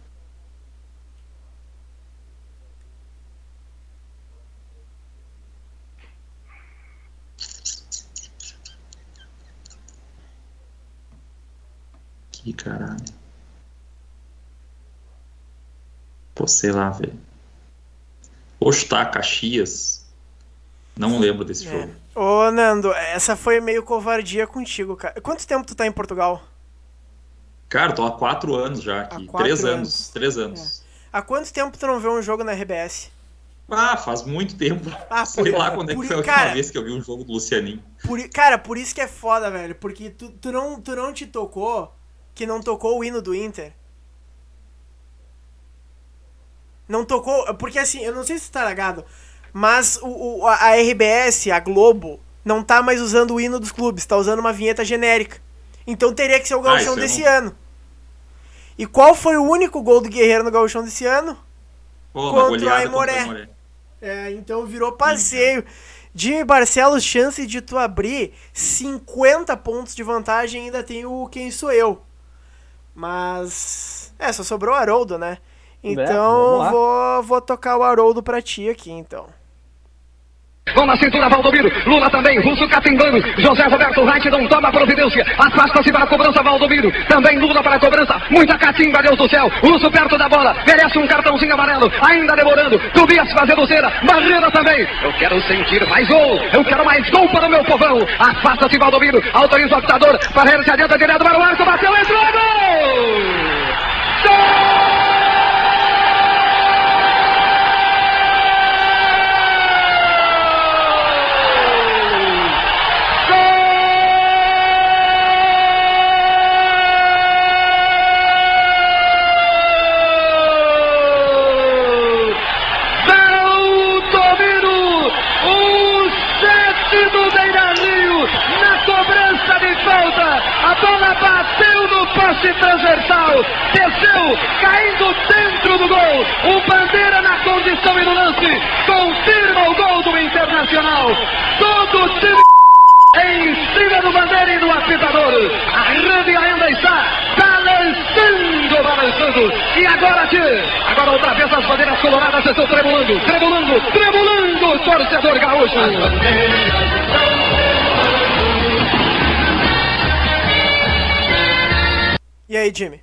Que caralho. Pô, sei lá, velho. Vou chutar Caxias. Não lembro desse é. jogo. Ô, Nando, essa foi meio covardia contigo, cara. Quanto tempo tu tá em Portugal? Cara, tô há quatro anos já aqui. Três anos. anos. Três anos. É. Há quanto tempo tu não vê um jogo na R B S? Ah, faz muito tempo. Ah, sei por, lá quando é que foi a última cara, vez que eu vi um jogo do Lucianinho. Por, cara, por isso que é foda, velho. Porque tu, tu, não, tu não te tocou que não tocou o hino do Inter. Não tocou... Porque assim, eu não sei se tá ligado, mas o, o, a R B S, a Globo, não tá mais usando o hino dos clubes. Tá usando uma vinheta genérica. Então teria que ser o Gauchão ah, desse não... ano. E qual foi o único gol do Guerreiro no Gauchão desse ano? Pô, contra o Aimoré. É, então virou passeio. Jimmy Barcelos, chance de tu abrir cinquenta pontos de vantagem, ainda tem o Quem Sou Eu. Mas... É, só sobrou o Haroldo, né? Então, é, vou, vou tocar o Haroldo pra ti aqui, então. Com na cintura, Valdomiro, Lula também, Russo catimbando, José Roberto Reitdon toma providência, afasta-se para a cobrança, Valdomiro, também Lula para a cobrança, muita catimba, Deus do céu, Russo perto da bola, merece um cartãozinho amarelo, ainda demorando, Tobias fazendo cera, Barreira também, eu quero sentir mais gol, eu quero mais gol para o meu povão, afasta-se, Valdomiro, autoriza o apitador, Barreira se adianta direto para o arco, bateu, entrou, gol! Gol! A bola bateu no poste transversal, desceu, caindo dentro do gol. O Bandeira na condição e no lance, confirma o gol do Internacional. Todo o time em cima do Bandeira e do apitador. A rede ainda está balançando, balançando. E agora, tchê, agora outra vez as bandeiras coloradas estão tremulando, tremulando, tremulando o torcedor gaúcho. As bandeiras... E aí, Jimmy?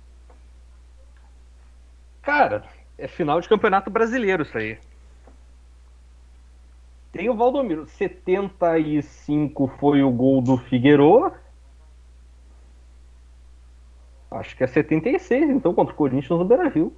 Cara, é final de Campeonato Brasileiro isso aí. Tem o Valdomiro. setenta e cinco foi o gol do Figueiredo. Acho que é setenta e seis, então, contra o Corinthians no Beira-Rio.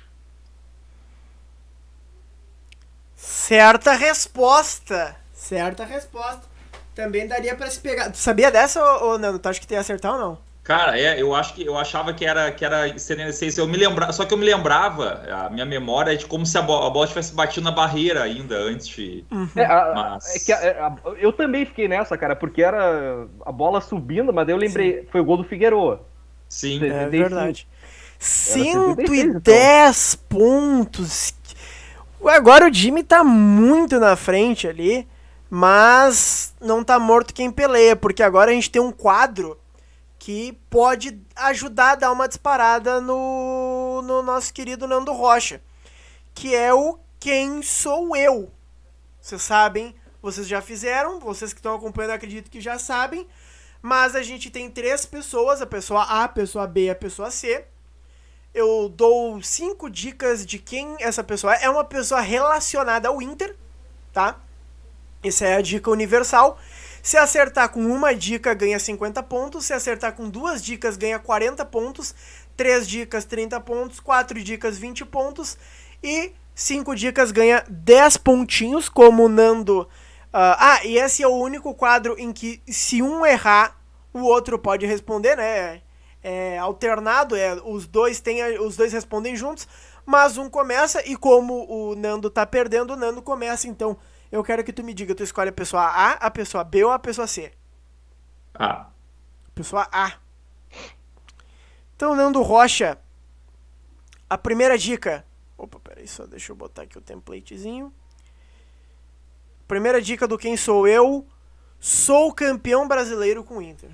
Certa resposta. Certa resposta. Também daria pra se pegar. Tu sabia dessa ou, ou não? Tu acha que tem que acertar ou não? Cara, é, eu acho que eu achava que era que era setenta e seis, eu me lembrava, só que eu me lembrava, a minha memória é de como se a bola, a bola tivesse batido na barreira ainda antes de. Uhum. É, a, Mas- é que a- a- eu também fiquei nessa, cara, porque era a bola subindo, mas daí eu lembrei, foi o gol do Figueroa. Sim. É setenta e cinco. verdade. setenta e seis, cento e dez pontos. Agora o Jimmy tá muito na frente ali, mas não tá morto quem peleia, porque agora a gente tem um quadro que pode ajudar a dar uma disparada no, no nosso querido Nando Rocha, que é o Quem Sou Eu. Vocês sabem, vocês já fizeram, vocês que estão acompanhando acredito que já sabem, mas a gente tem três pessoas, a pessoa A, a pessoa B e a pessoa C. Eu dou cinco dicas de quem essa pessoa é. É uma pessoa relacionada ao Inter, tá? Essa é a dica universal. Se acertar com uma dica, ganha cinquenta pontos. Se acertar com duas dicas, ganha quarenta pontos. Três dicas, trinta pontos. Quatro dicas, vinte pontos. E cinco dicas, ganha dez pontinhos, como o Nando... Uh, ah, e esse é o único quadro em que, se um errar, o outro pode responder, né? É alternado, é, os, dois têm, os dois respondem juntos, mas um começa, e como o Nando tá perdendo, o Nando começa. Então, eu quero que tu me diga, tu escolhe a pessoa A, a pessoa B ou a pessoa C? Ah, Pessoa A. Então, Nando Rocha, a primeira dica... Opa, peraí, só deixa eu botar aqui o templatezinho. Primeira dica do Quem Sou Eu. Sou campeão brasileiro com o Inter.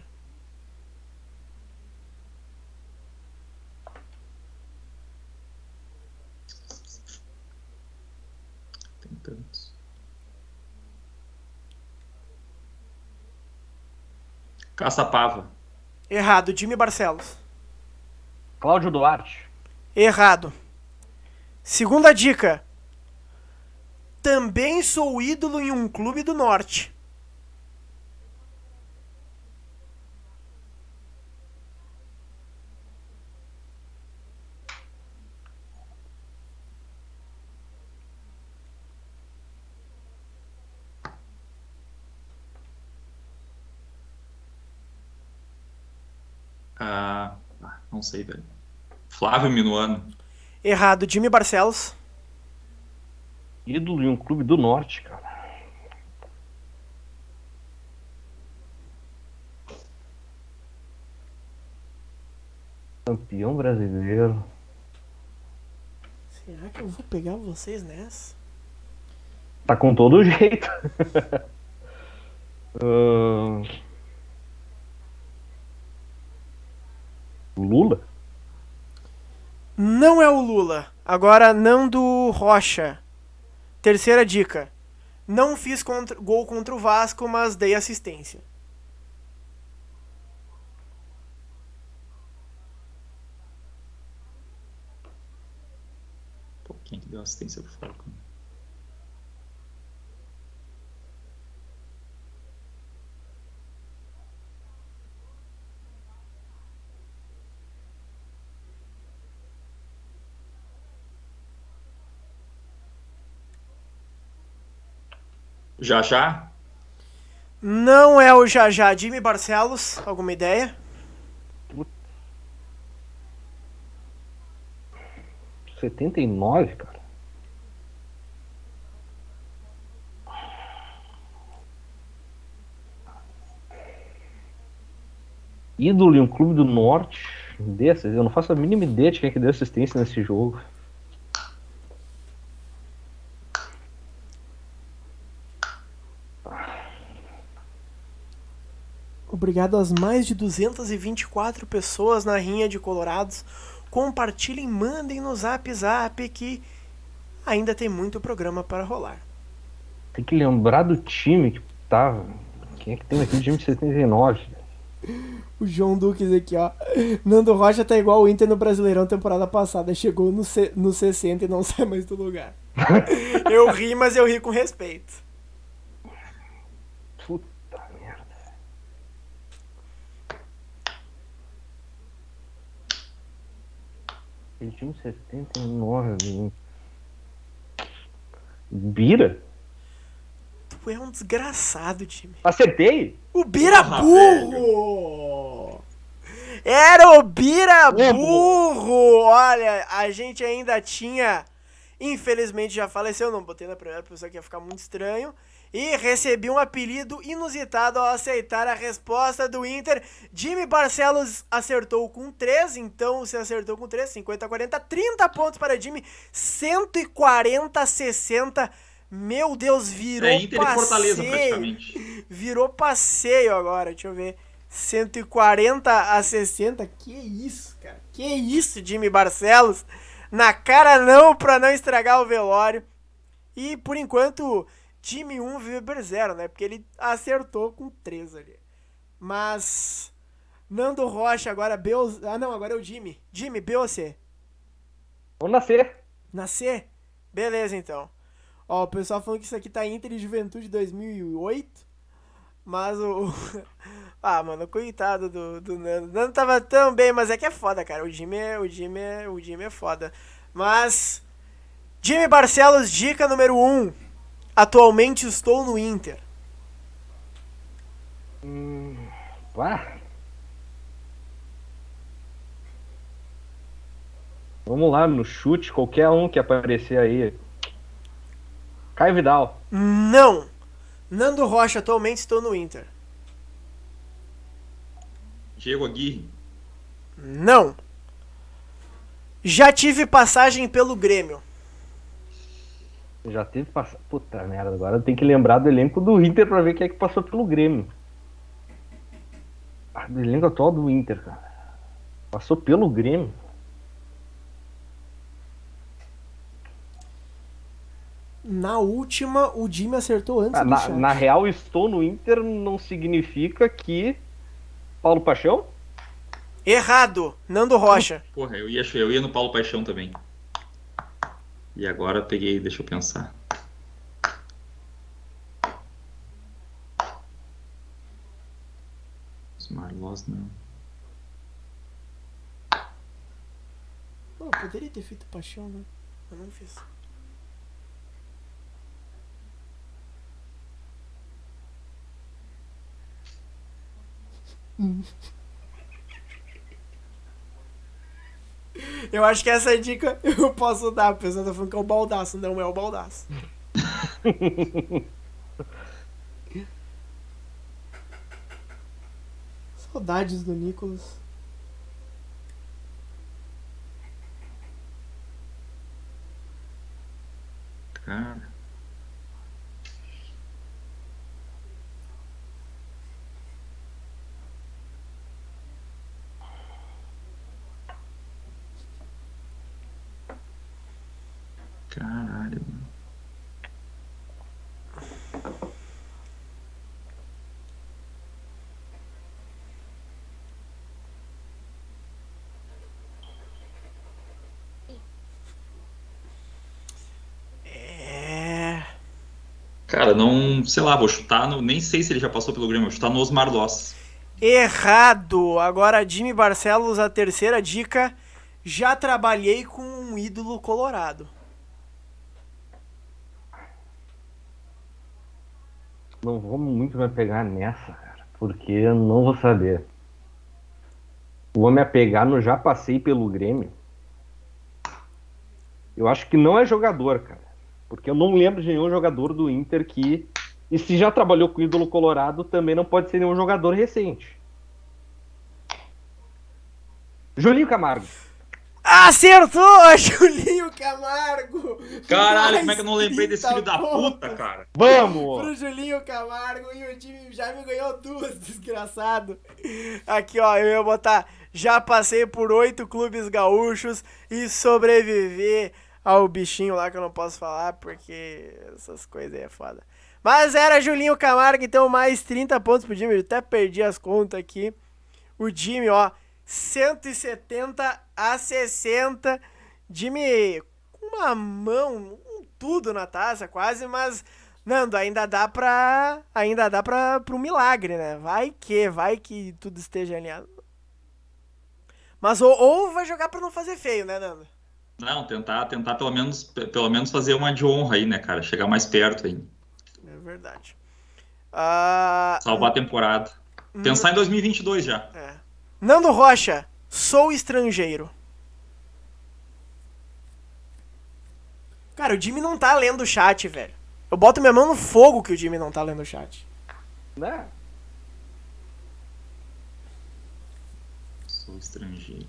tem tantos. Caçapava. Errado. Jimmy Barcelos. Cláudio Duarte. Errado. Segunda dica. Também sou ídolo em um clube do norte. Ah, ah, não sei, velho. Flávio Minuano. Errado. Jimmy Barcelos. Ídolo em um clube do norte, cara. Campeão brasileiro. Será que eu vou pegar vocês nessa? Tá com todo jeito. Ahn, Lula? Não é o Lula. Agora, Nando Rocha. Terceira dica. Não fiz contra- gol contra o Vasco, mas dei assistência. Pô, quem que deu assistência pro Falcão? Já já? Não é o Jajá. Jimmy Barcelos. Alguma ideia? setenta e nove, cara. Ídolo em um clube do norte desses, eu não faço a mínima ideia de quem é que deu assistência nesse jogo. Obrigado às mais de duzentas e vinte e quatro pessoas na rinha de Colorados. Compartilhem, mandem no Zap Zap que ainda tem muito programa para rolar. Tem que lembrar do time que tava. Quem é que tem naquele time de setenta e nove? O João Duques aqui, ó. Nando Rocha tá igual o Inter no Brasileirão temporada passada. Chegou no, C- no sessenta e não sai mais do lugar. Eu ri, mas eu ri com respeito. Puta merda. Aquele time de setenta e nove. Bira? Tu é um desgraçado, time. Acertei? O Bira Porra, burro! Era o Bira Burro! Olha, a gente ainda tinha... Infelizmente já faleceu, não botei na primeira pessoa que ia ficar muito estranho. E recebi um apelido inusitado ao aceitar a resposta do Inter. Jimmy Barcelos acertou com três, então você acertou com três, cinquenta a quarenta, trinta pontos para Jimmy, cento e quarenta a sessenta. Meu Deus, virou é, Inter passeio. E Fortaleza, praticamente. Virou passeio agora, deixa eu ver. cento e quarenta a sessenta, que isso, cara. Que isso, Jimmy Barcelos. Na cara não, pra não estragar o velório. E, por enquanto, time um, Weber zero, né? Porque ele acertou com três ali. Mas, Nando Rocha agora, B ou... Ah, não, agora é o Jimmy. Jimmy, B ou C? Vamos nascer. Nascer? Beleza, então. Ó, o pessoal falando que isso aqui tá Inter e Juventude dois mil e oito. Mas o... Ah, mano, coitado do, do Nando. O Nando tava tão bem, mas é que é foda, cara. O Jimmy é, o Jimmy é, o Jimmy é foda. Mas... Jimmy Barcelos, dica número um. Atualmente estou no Inter. Hum... Uá. Vamos lá, no chute, qualquer um que aparecer aí. Caio Vidal. Não. Nando Rocha, atualmente estou no Inter. Diego Aguirre. Não. Já tive passagem pelo Grêmio. Já teve passagem. Puta merda, agora tem que lembrar do elenco do Inter pra ver quem é que passou pelo Grêmio. Ah, do elenco atual do Inter, cara. Passou pelo Grêmio. Na última, o Jimmy acertou antes ah, do na, chat. na real, estou no Inter não significa que... Paulo Paixão? Errado. Nando Rocha. Porra, eu ia, eu ia no Paulo Paixão também. E agora eu peguei, deixa eu pensar. Os Marlos, não. Pô, poderia ter feito Paixão, né? Eu não fiz. Eu acho que essa dica eu posso dar. A pessoa tá falando que é o Baldaço. Não é o Baldaço. Saudades do Nicolas. Cara. Caralho, mano. É... Cara, não, sei lá, vou chutar no, nem sei se ele já passou pelo Grêmio, vou chutar no Osmar Loss. Errado. Agora, Jimmy Barcelos, a terceira dica. Já trabalhei com um ídolo colorado. Não vamos muito me apegar nessa, cara, porque eu não vou saber. Vou me apegar no já passei pelo Grêmio. Eu acho que não é jogador, cara, porque eu não lembro de nenhum jogador do Inter que... E se já trabalhou com ídolo colorado, também não pode ser nenhum jogador recente. Julinho Camargo. Acertou, Julinho Camargo! Caralho, Mais como é que eu não lembrei desse filho da puta, cara? Vamos! Pro Julinho Camargo e o time já me ganhou duas, desgraçado. Aqui, ó, eu ia botar, já passei por oito clubes gaúchos e sobrevivi ao bichinho lá que eu não posso falar, porque essas coisas aí é foda. Mas era Julinho Camargo, então mais trinta pontos pro Jimmy, eu até perdi as contas aqui. O Jimmy, ó, cento e setenta a sessenta. Jimmy com uma mão, um tudo na taça quase, mas Nando, ainda dá pra ainda dá pra, pra um milagre, né? Vai que, vai que tudo esteja alinhado. Mas ou, ou vai jogar pra não fazer feio, né, Nando? Não, tentar, tentar pelo menos, pelo menos fazer uma de honra aí, né, cara? Chegar mais perto aí. É verdade. Uh... Salvar a temporada. Pensar em dois mil e vinte e dois já. É. Nando Rocha, sou estrangeiro. Cara, o Jimmy não tá lendo o chat, velho. Eu boto minha mão no fogo que o Jimmy não tá lendo o chat. Né? Sou estrangeiro.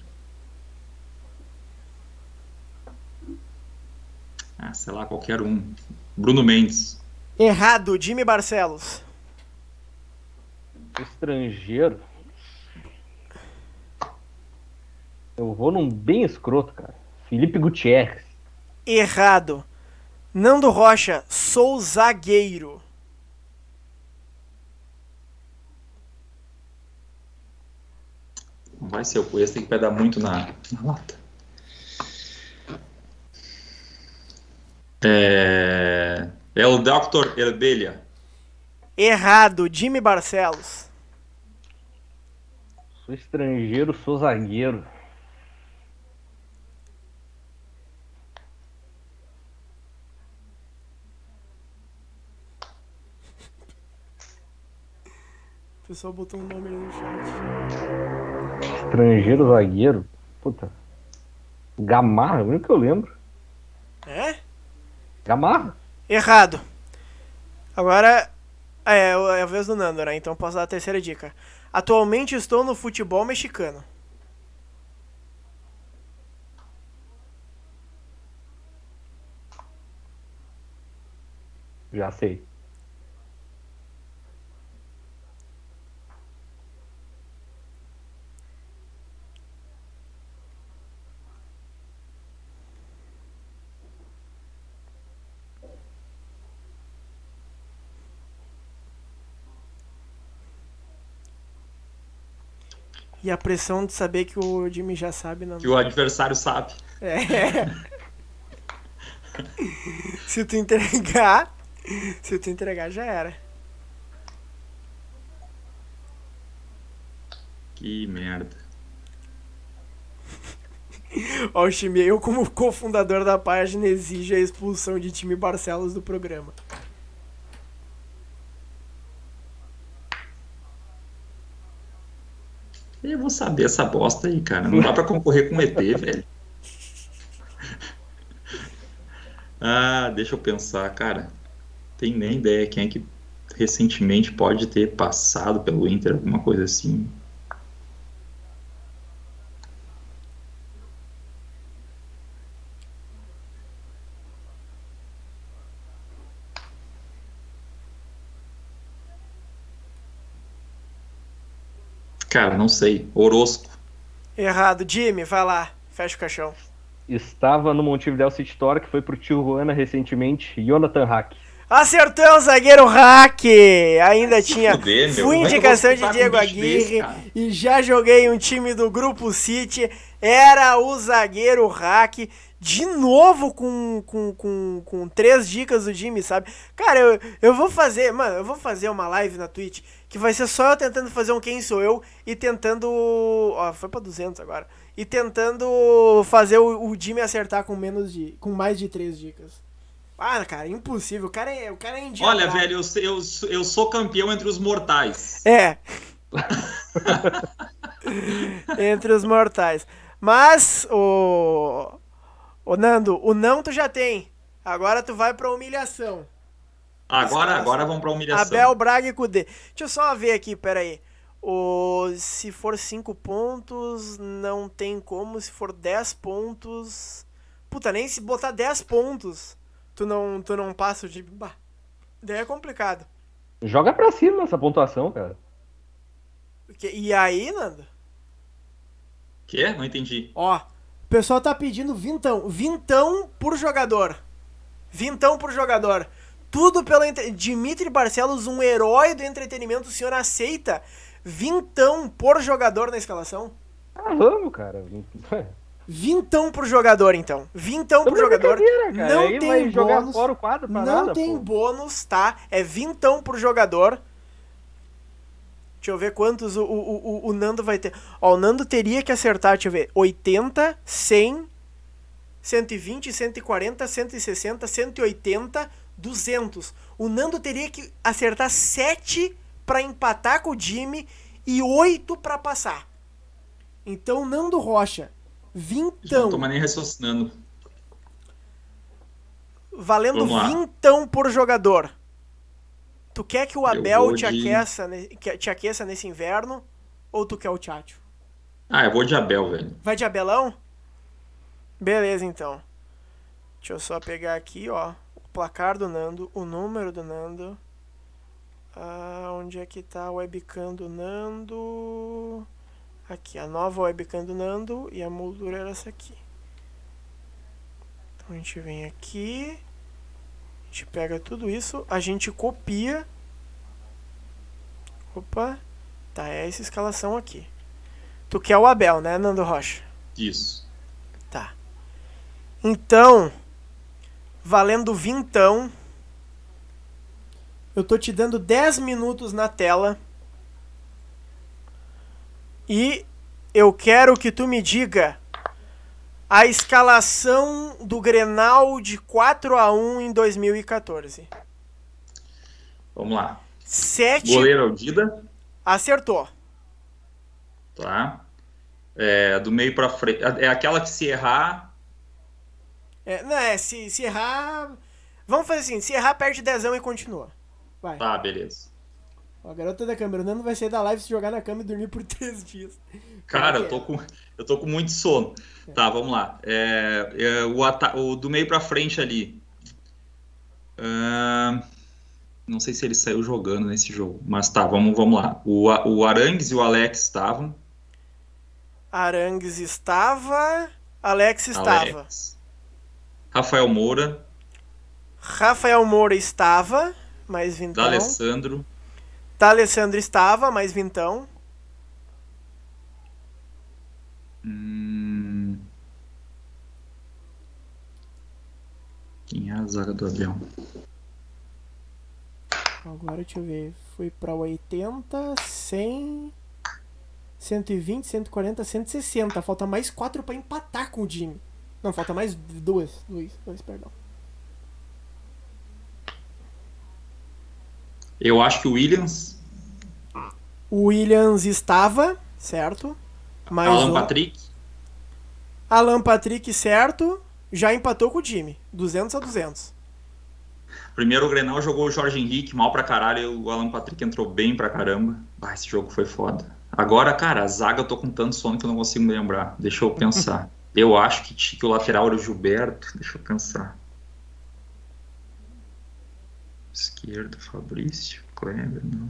Ah, sei lá, qualquer um. Bruno Mendes. Errado, Jimmy Barcelos. Estrangeiro. Eu vou num bem escroto, cara. Felipe Gutierrez. Errado. Nando Rocha, sou zagueiro. Não vai ser o Cuesta, tem que pedar muito na, na lata. É... é o doutor Herbelia. Errado, Jimmy Barcelos. Sou estrangeiro, sou zagueiro. O pessoal botou um nome ali no chat. Estrangeiro, zagueiro? Puta. Gamarra, é o único que eu lembro. É? Gamarra? Errado. Agora é, é a vez do Nando, né? Então posso dar a terceira dica. Atualmente estou no futebol mexicano. Já sei. E a pressão de saber que o Jimmy já sabe, não. Que o adversário sabe. É. Se tu entregar, se tu entregar já era. Que merda. Ó, o time, eu como cofundador da página exige a expulsão de time Barcelos do programa. Eu vou saber essa bosta aí, cara. Não dá pra concorrer com o E T, velho. Ah, deixa eu pensar, cara. Tem nem ideia quem é que recentemente pode ter passado pelo Inter, alguma coisa assim. Cara, não sei. Orozco. Errado. Jimmy, vai lá. Fecha o caixão. Estava no Montevideo City Torque, foi pro Tijuana recentemente, Jonathan Hack. Acertou o zagueiro Hack! Ainda Se tinha. fuder, meu. Fui Como é que eu indicação vou de disputar Diego com um bicho Aguirre desse, cara? e já joguei um time do Grupo City. Era o zagueiro Hack. De novo com, com, com, com três dicas do Jimmy, sabe? Cara, eu, eu vou fazer, mano, eu vou fazer uma live na Twitch que vai ser só eu tentando fazer um Quem Sou Eu e tentando... Ó, foi pra duzentos agora. E tentando fazer o, o Jimmy acertar com menos de... com mais de três dicas. Ah, cara, impossível. O cara é, o cara é indiano. Olha, velho, eu, eu, eu sou campeão entre os mortais. É. Entre os mortais. Mas, o... Ô, Nando, o não tu já tem. Agora tu vai pra humilhação. Agora, agora vamos pra humilhação. Abel Braga e Cudê. Deixa eu só ver aqui, peraí. O... Se for cinco pontos, não tem como. Se for dez pontos... Puta, nem se botar dez pontos, tu não, tu não passa de... Bah, daí é complicado. Joga pra cima essa pontuação, cara. E aí, Nando? Quê? Não entendi. Ó, o pessoal tá pedindo vintão. Vintão por jogador. Vintão por jogador. Tudo pelo... Entre... Dimitri Barcelos, um herói do entretenimento. O senhor aceita vintão por jogador na escalação? Ah, vamos, cara. Vintão por jogador, então. Vintão por jogador. Cara. Não Aí tem vai bônus. jogar fora o quadro pra não nada, tem pô. bônus, tá? É vintão por jogador. Deixa eu ver quantos o, o, o, o Nando vai ter. Ó, o Nando teria que acertar, deixa eu ver, oitenta, cem, cento e vinte, cento e quarenta, cento e sessenta, cento e oitenta, duzentos. O Nando teria que acertar sete pra empatar com o Jimmy e oito pra passar. Então, Nando Rocha, vintão. Não tô mais nem raciocinando. Valendo Vamos lá. vintão por jogador. Tu quer que o Abel vou te, de- aqueça, ne- que- te aqueça nesse inverno? Ou tu quer o Tchatcho? Ah, eu vou de Abel, velho. Vai de Abelão? Beleza, então. Deixa eu só pegar aqui, ó. O placar do Nando, o número do Nando. Ah, onde é que tá a webcam do Nando? Aqui, a nova webcam do Nando. E a moldura era essa aqui. Então a gente vem aqui. A gente pega tudo isso. A gente copia. Opa. Tá, é essa escalação aqui. Tu quer o Abel, né, Nando Rocha? Isso. Tá. Então, valendo vintão, eu tô te dando dez minutos na tela. E eu quero que tu me diga a escalação do Grenal de quatro a um em dois mil e quatorze. Vamos lá. Sete... Goleiro é o Dida. Acertou. Tá. É, do meio pra frente. É aquela que se errar. É, não, é, se, se errar... Vamos fazer assim, se errar, perde dezão e continua. Vai. Tá, beleza. Ó, a garota da câmera, o Nando vai sair da live, se jogar na cama e dormir por três dias. Cara, Como eu que é? tô com, eu tô com muito sono. Tá, vamos lá. É, é, o, ata- o do meio pra frente ali. Ahn, não sei se ele saiu jogando nesse jogo, mas tá, vamos, vamos lá. O, A- o Arangues e o Alex estavam. Arangues estava, Alex estava. Alex. Rafael Moura, Rafael Moura estava, mais vintão. D'Alessandro, D'Alessandro estava, mais vintão. hum, quem é a zaga do Abel? Agora deixa eu ver, foi pra oitenta, cem, cento e vinte, cento e quarenta, cento e sessenta. Falta mais quatro pra empatar com o Jimmy. Não, falta mais duas, dois, dois, perdão. Eu acho que o Williams, O Williams estava, certo? Mais Alan um. Patrick, Alan Patrick, certo? Já empatou com o Jimmy, duzentos a duzentos. primeiro Grenal jogou o Jorge Henrique mal pra caralho, e o Alan Patrick entrou bem pra caramba. Ah, esse jogo foi foda. Agora, cara, a zaga eu tô com tanto sono que eu não consigo me lembrar. Deixa eu pensar. Eu acho que, que o lateral era o Gilberto. Deixa eu pensar. Esquerda, Fabrício, Kleber, não.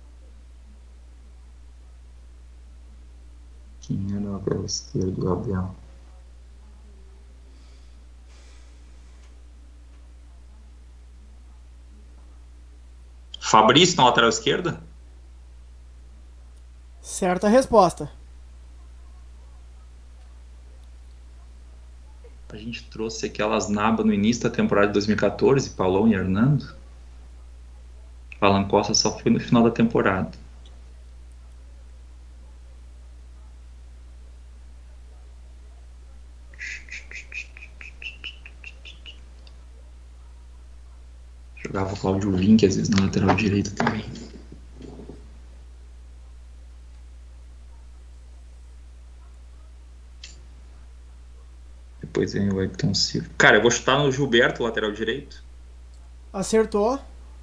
Quem era o lateral esquerdo do Abel? Fabrício na lateral esquerda? Certa resposta. A gente trouxe aquelas nabas no início da temporada de dois mil e quatorze, Paulão e Hernando. Alan Costa só foi no final da temporada. Jogava o Cláudio Vinck às vezes na lateral direita também. Depois vem o Wellington Silva. Cara, eu vou chutar no Gilberto, lateral direito. Acertou.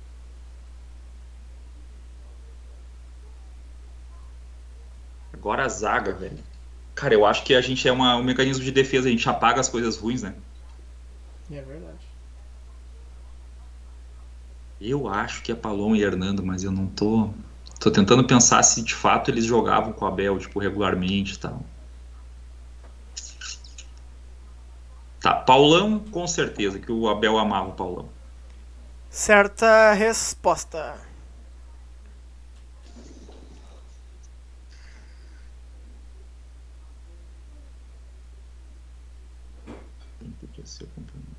Agora a zaga, velho. Cara, eu acho que a gente é uma, um mecanismo de defesa, a gente apaga as coisas ruins, né? É verdade. Eu acho que é Palom e Hernando, mas eu não tô... Tô tentando pensar se de fato eles jogavam com o Abel, tipo, regularmente e tal. Tá, Paulão, com certeza, que o Abel amava o Paulão. Certa resposta. Quem podia ser o companheiro?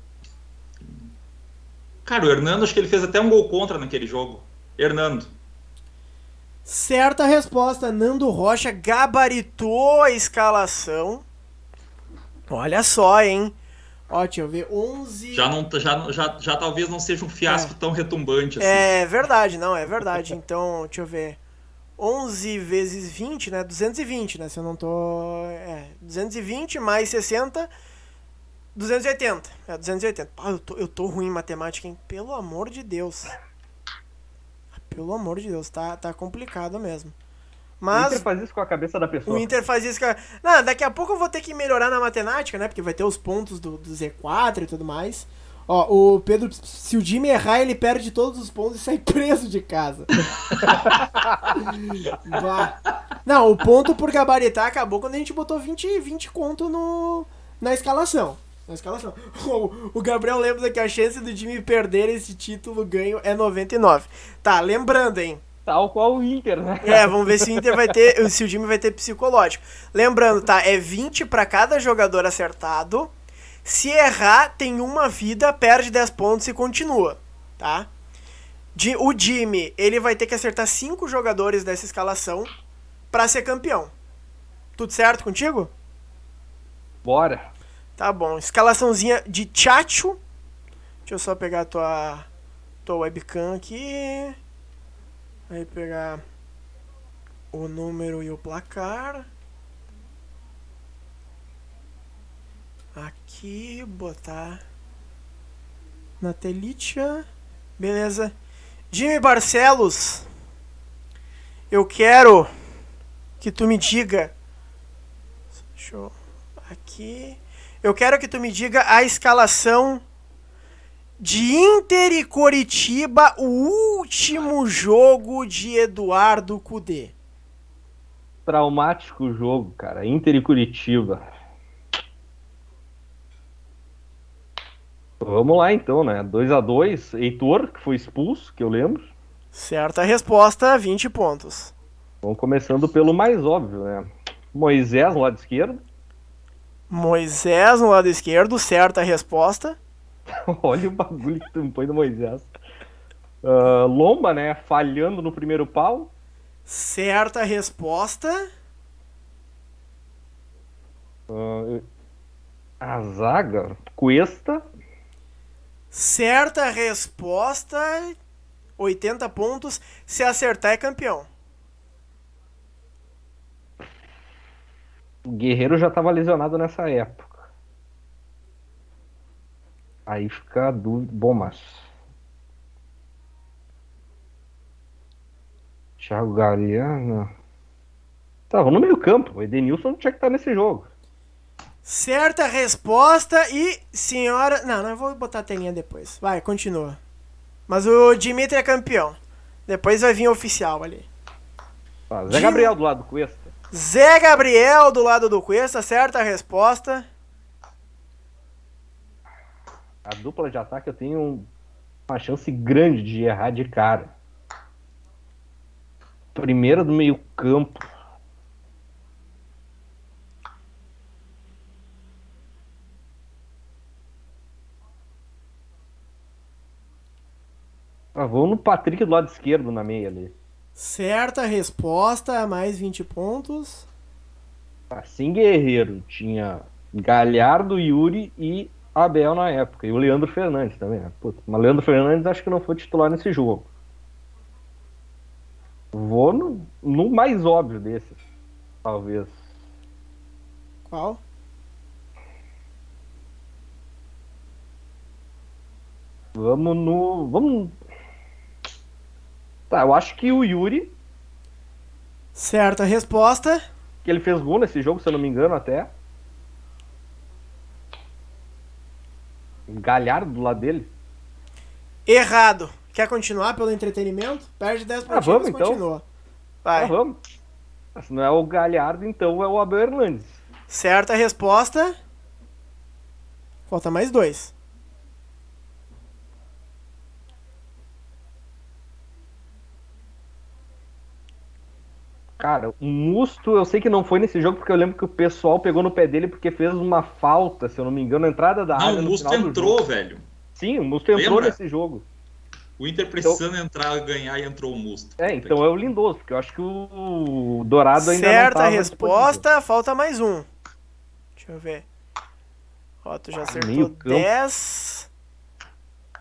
Cara, o Hernando, acho que ele fez até um gol contra naquele jogo. Hernando. Certa resposta. Nando Rocha gabaritou a escalação. Olha só, hein? Ó, deixa eu ver. onze... Já, não, já, já, já talvez não seja um fiasco É. tão retumbante assim. É verdade, não, é verdade. Então, deixa eu ver. onze vezes vinte, né? duzentos e vinte, né? Se eu não tô... É, duzentos e vinte mais sessenta, duzentos e oitenta. É, duzentos e oitenta. Pá, eu tô, eu tô ruim em matemática, hein? Pelo amor de Deus. Pelo amor de Deus, tá, tá complicado mesmo. Mas... O Inter faz isso com a cabeça da pessoa. O Inter faz isso com a... Não, daqui a pouco eu vou ter que melhorar na matemática, né? Porque vai ter os pontos do, do Z quatro e tudo mais. Ó, o Pedro, se o Jimmy errar, ele perde todos os pontos e sai preso de casa. Não, o ponto por gabaritar acabou quando a gente botou vinte, vinte conto no, na escalação. Na escalação. O, o Gabriel lembra que a chance do Jimmy perder esse título ganho é noventa e nove. Tá, lembrando, hein? Tal qual o Inter, né? É, vamos ver se o Inter vai ter, se o Jimmy vai ter psicológico. Lembrando, tá? É vinte pra cada jogador acertado. Se errar, tem uma vida, perde dez pontos e continua, tá? O Jimmy, ele vai ter que acertar cinco jogadores dessa escalação pra ser campeão. Tudo certo contigo? Bora. Tá bom, escalaçãozinha de Tchatcho. Deixa eu só pegar a tua, tua webcam aqui. Aí pegar o número e o placar. Aqui, botar na telicha. Beleza. Jimmy Barcelos, eu quero que tu me diga. Deixa eu... Aqui. Eu quero que tu me diga a escalação de Inter e Coritiba, o último jogo de Eduardo Cudê. Traumático o jogo, cara. Inter e Coritiba. Vamos lá então, né? dois a dois. Heitor, que foi expulso, que eu lembro. Certa resposta, vinte pontos. Vamos começando pelo mais óbvio, né? Moisés no lado esquerdo. Moisés no lado esquerdo, certa resposta. Olha o bagulho que tu me põe do Moisés. Uh, Lomba, né? Falhando no primeiro pau. Certa resposta. Uh, a zaga. Cuesta. Certa resposta. oitenta pontos. Se acertar é campeão. O Guerreiro já estava lesionado nessa época. Aí fica a dúvida. Bom, mas... Thiago Galhardo... Tava no meio campo. O Edenilson tinha que estar nesse jogo. Certa resposta e... Senhora... Não, não, eu vou botar a telinha depois. Vai, continua. Mas o Dimitri é campeão. Depois vai vir oficial ali. Ah, Zé Gabriel do lado do Cuesta. Zé Gabriel do lado do Cuesta, certa resposta. A dupla de ataque eu tenho uma chance grande de errar de cara. Primeira do meio campo. Ah, vou no Patrick do lado esquerdo na meia ali. Certa resposta, mais vinte pontos. Assim, Guerreiro. Tinha Galhardo, Yuri e Abel na época. E o Leandro Fernandes também. Né? Putz, mas o Leandro Fernandes acho que não foi titular nesse jogo. Vou no, no mais óbvio desses. Talvez. Qual? Vamos no... Vamos... Tá, eu acho que o Yuri... Certa resposta. Que ele fez gol nesse jogo, se eu não me engano, até. Galhardo do lado dele. Errado. Quer continuar pelo entretenimento? Perde dez pontos, ah, vamos, então. Continua. Vai. Ah, vamos. Se não é o Galhardo, então é o Abel Hernandes. Certa resposta. Falta mais dois. Cara, o Musto, eu sei que não foi nesse jogo, porque eu lembro que o pessoal pegou no pé dele porque fez uma falta, se eu não me engano, na entrada da área. Não, o Musto entrou, velho. Sim, o Musto entrou Lembra? nesse jogo. O Inter precisando então... entrar, ganhar e entrou o Musto. É, então é o Lindoso, porque eu acho que o Dourado ainda Certa não tava resposta, disponível. Falta mais um. Deixa eu ver. Ó, tu já acertou dez.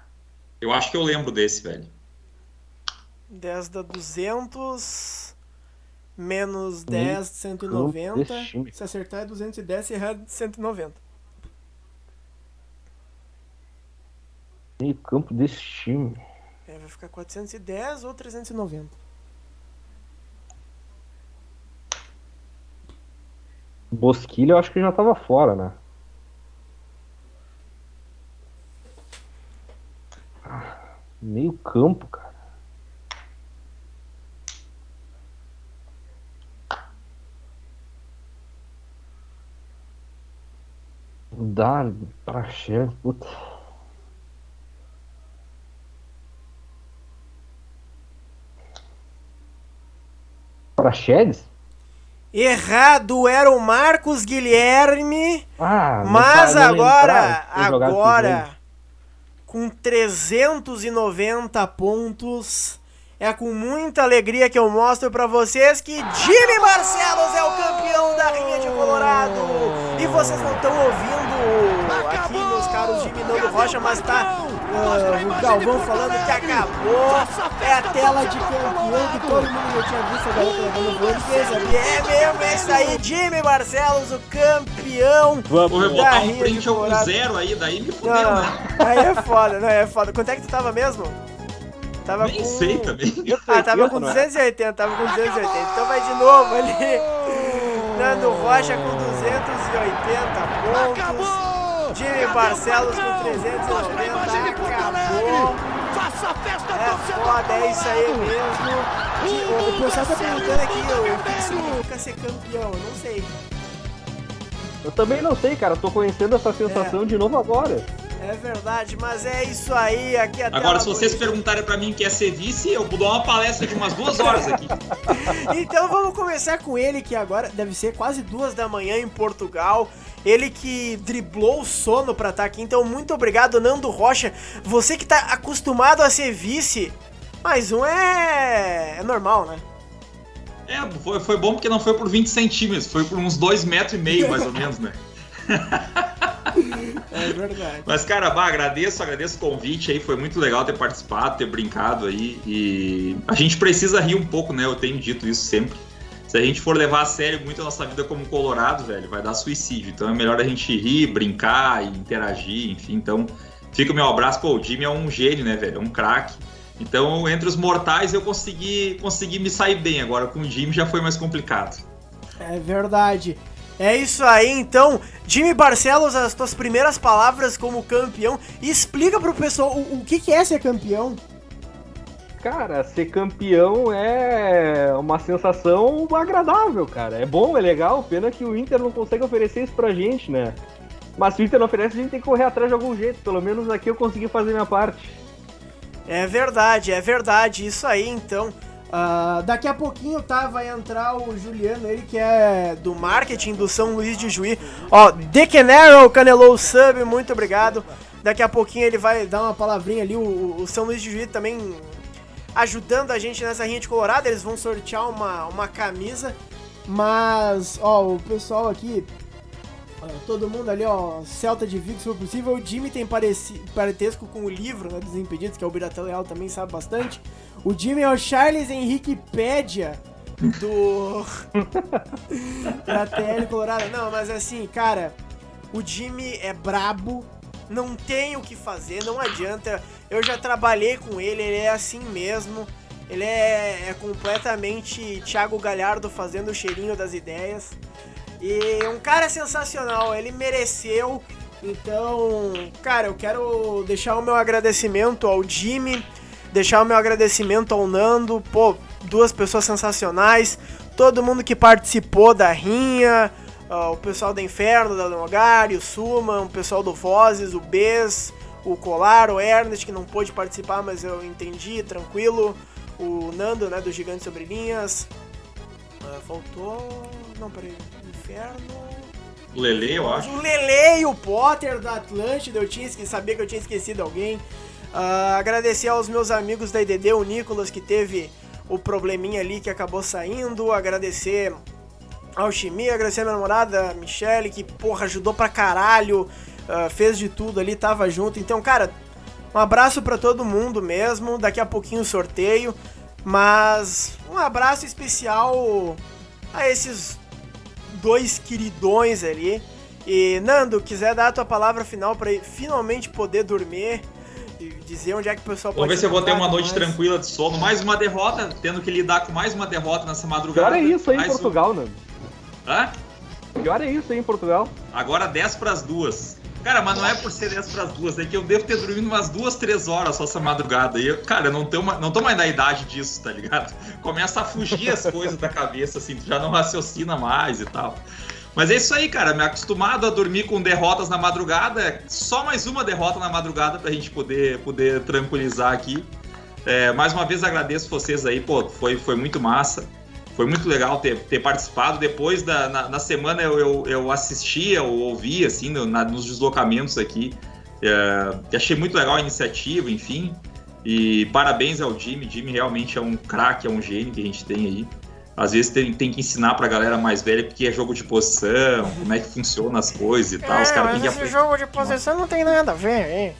Eu acho que eu lembro desse, velho. dez dá duzentos. Menos dez, cento e noventa. Time. Se acertar é duzentos e dez, se errar é cento e noventa. Meio campo desse time. É, vai ficar quatrocentos e dez ou trezentos e noventa. Bosquilha eu acho que já tava fora, né? Ah, meio campo, cara. Dá pra chefe, puta. Praxedes? Errado, era o Marcos Guilherme. Ah, mas não agora, entrar, agora, com trezentos e noventa pontos, é com muita alegria que eu mostro pra vocês que Jimmy Barcelos é o campeão da Rinha de Colorado. E vocês não estão ouvindo aqui, meus caros Jimmy Nando Rocha, mas tá uh, o Galvão falando que acabou. É a tela de campeão que todo mundo já tinha visto, a garota levando o voo. Ninguém sabia. É mesmo, é isso aí. Jimmy Barcelos, o campeão Vamos da botar um Rinha de print ao Colorado. zero aí, daí me Não, fudeu, não, né? aí é foda, não, é foda. Quanto é que tu tava mesmo? Tava Nem com... sei também. Ah, tava com duzentos e oitenta, tava com duzentos e oitenta. Então vai de novo ali. Nando Rocha com duzentos e oitenta pontos. Jimmy Barcelos com trezentos e noventa. Acabou. É foda, é isso aí mesmo. O pessoal tá perguntando aqui o que significa ser campeão. Eu não sei. Eu também não sei, cara. Tô conhecendo essa sensação É. de novo agora. É verdade, mas é isso aí. Aqui até Agora, se vocês perguntarem pra mim o que é ser vice, eu vou dar uma palestra de umas duas horas aqui. Então vamos começar com ele, que agora deve ser quase duas da manhã em Portugal. Ele que driblou o sono pra estar aqui. Então muito obrigado, Nando Rocha. Você que tá acostumado a ser vice, mais um é, é normal, né? É, foi, foi bom porque não foi por vinte centímetros, foi por uns dois metros e meio, mais ou menos, né? É verdade. Mas, cara, bah, agradeço, agradeço o convite aí, foi muito legal ter participado, ter brincado aí, e a gente precisa rir um pouco, né, eu tenho dito isso sempre. Se a gente for levar a sério muito a nossa vida como colorado, velho, vai dar suicídio, então é melhor a gente rir, brincar e interagir, enfim, então fica o meu abraço. Pô, o Jimmy é um gênio, né, velho, é um craque. Então, entre os mortais eu consegui, consegui me sair bem, agora com o Jimmy já foi mais complicado. É verdade. É isso aí, então, Jimmy Barcelos, as tuas primeiras palavras como campeão. Explica pro pessoal o, o que, que é ser campeão. Cara, ser campeão é uma sensação agradável, cara. É bom, é legal, pena que o Inter não consegue oferecer isso pra gente, né? Mas se o Inter não oferece, a gente tem que correr atrás de algum jeito. Pelo menos aqui eu consegui fazer minha parte. É verdade, é verdade, isso aí, então. Uh, daqui a pouquinho, tá, vai entrar o Juliano, ele que é do marketing do São Luís de Juí. Ó, The Canaro canelou o sub, muito obrigado. Daqui a pouquinho ele vai dar uma palavrinha ali, o, o São Luís de Juí também ajudando a gente nessa Rinha de Colorado. Eles vão sortear uma, uma camisa, mas, ó, o pessoal aqui, ó, todo mundo ali, ó, Celta de Vigo, se for possível. O Jimmy tem pareci, parentesco com o livro, né, dos Impedidos, que é o Biratã Leal, também sabe bastante. O Jimmy é o Charles Henrique Pédia do... da T L Colorado. Não, mas assim, cara, o Jimmy é brabo, não tem o que fazer, não adianta. Eu já trabalhei com ele, ele é assim mesmo. Ele é, é completamente Thiago Galhardo fazendo o cheirinho das ideias. E um cara sensacional, ele mereceu. Então, cara, eu quero deixar o meu agradecimento ao Jimmy, deixar o meu agradecimento ao Nando, pô, duas pessoas sensacionais, todo mundo que participou da Rinha, uh, o pessoal do Inferno, da Longari, o Suman, o pessoal do Vozes, o Bez, o Colar, o Ernest, que não pôde participar, mas eu entendi, tranquilo, o Nando, né, do Gigante Sobre Linhas, uh, faltou... não, peraí, Inferno... O Lele, eu acho. O Lele e o Potter da Atlântida, eu tinha esquecido, sabia que eu tinha esquecido alguém. Uh, agradecer aos meus amigos da I D D, o Nicolas, que teve o probleminha ali que acabou saindo. Agradecer ao Chimi, agradecer a minha namorada, a Michelle, que, porra, ajudou pra caralho, uh, fez de tudo ali, tava junto. Então, cara, um abraço pra todo mundo mesmo. Daqui a pouquinho o sorteio. Mas um abraço especial a esses dois queridões ali. E Nando, quiser dar a tua palavra final para finalmente poder dormir e dizer onde é que o pessoal pode... Vamos ver se eu vou ter uma noite mais. tranquila de sono. Mais uma derrota, tendo que lidar com mais uma derrota nessa madrugada. Pior é isso aí em Mais Portugal, um... Nando. Hã? Pior é isso aí em Portugal. Agora dez para as duas. Cara, mas não é por ser dez para as duas, é que eu devo ter dormido umas duas, três horas só essa madrugada. E, eu, cara, eu não, tenho uma, não tô mais na idade disso, tá ligado? Começa a fugir as coisas da cabeça, assim, tu já não raciocina mais e tal. Mas é isso aí, cara, me acostumado a dormir com derrotas na madrugada, só mais uma derrota na madrugada pra gente poder, poder tranquilizar aqui. É, mais uma vez agradeço vocês aí, pô, foi, foi muito massa. Foi muito legal ter, ter participado. Depois, da, na, na semana, eu, eu, eu assistia, eu ouvia, assim, no, na, nos deslocamentos aqui. É, achei muito legal a iniciativa, enfim. E parabéns ao Jimmy. Jimmy realmente é um craque, é um gênio que a gente tem aí. Às vezes tem, tem que ensinar pra galera mais velha porque é jogo de posição, como é que funciona as coisas e tal. É, Os caras mas têm que esse aprender. jogo de posição não tem nada a ver, hein?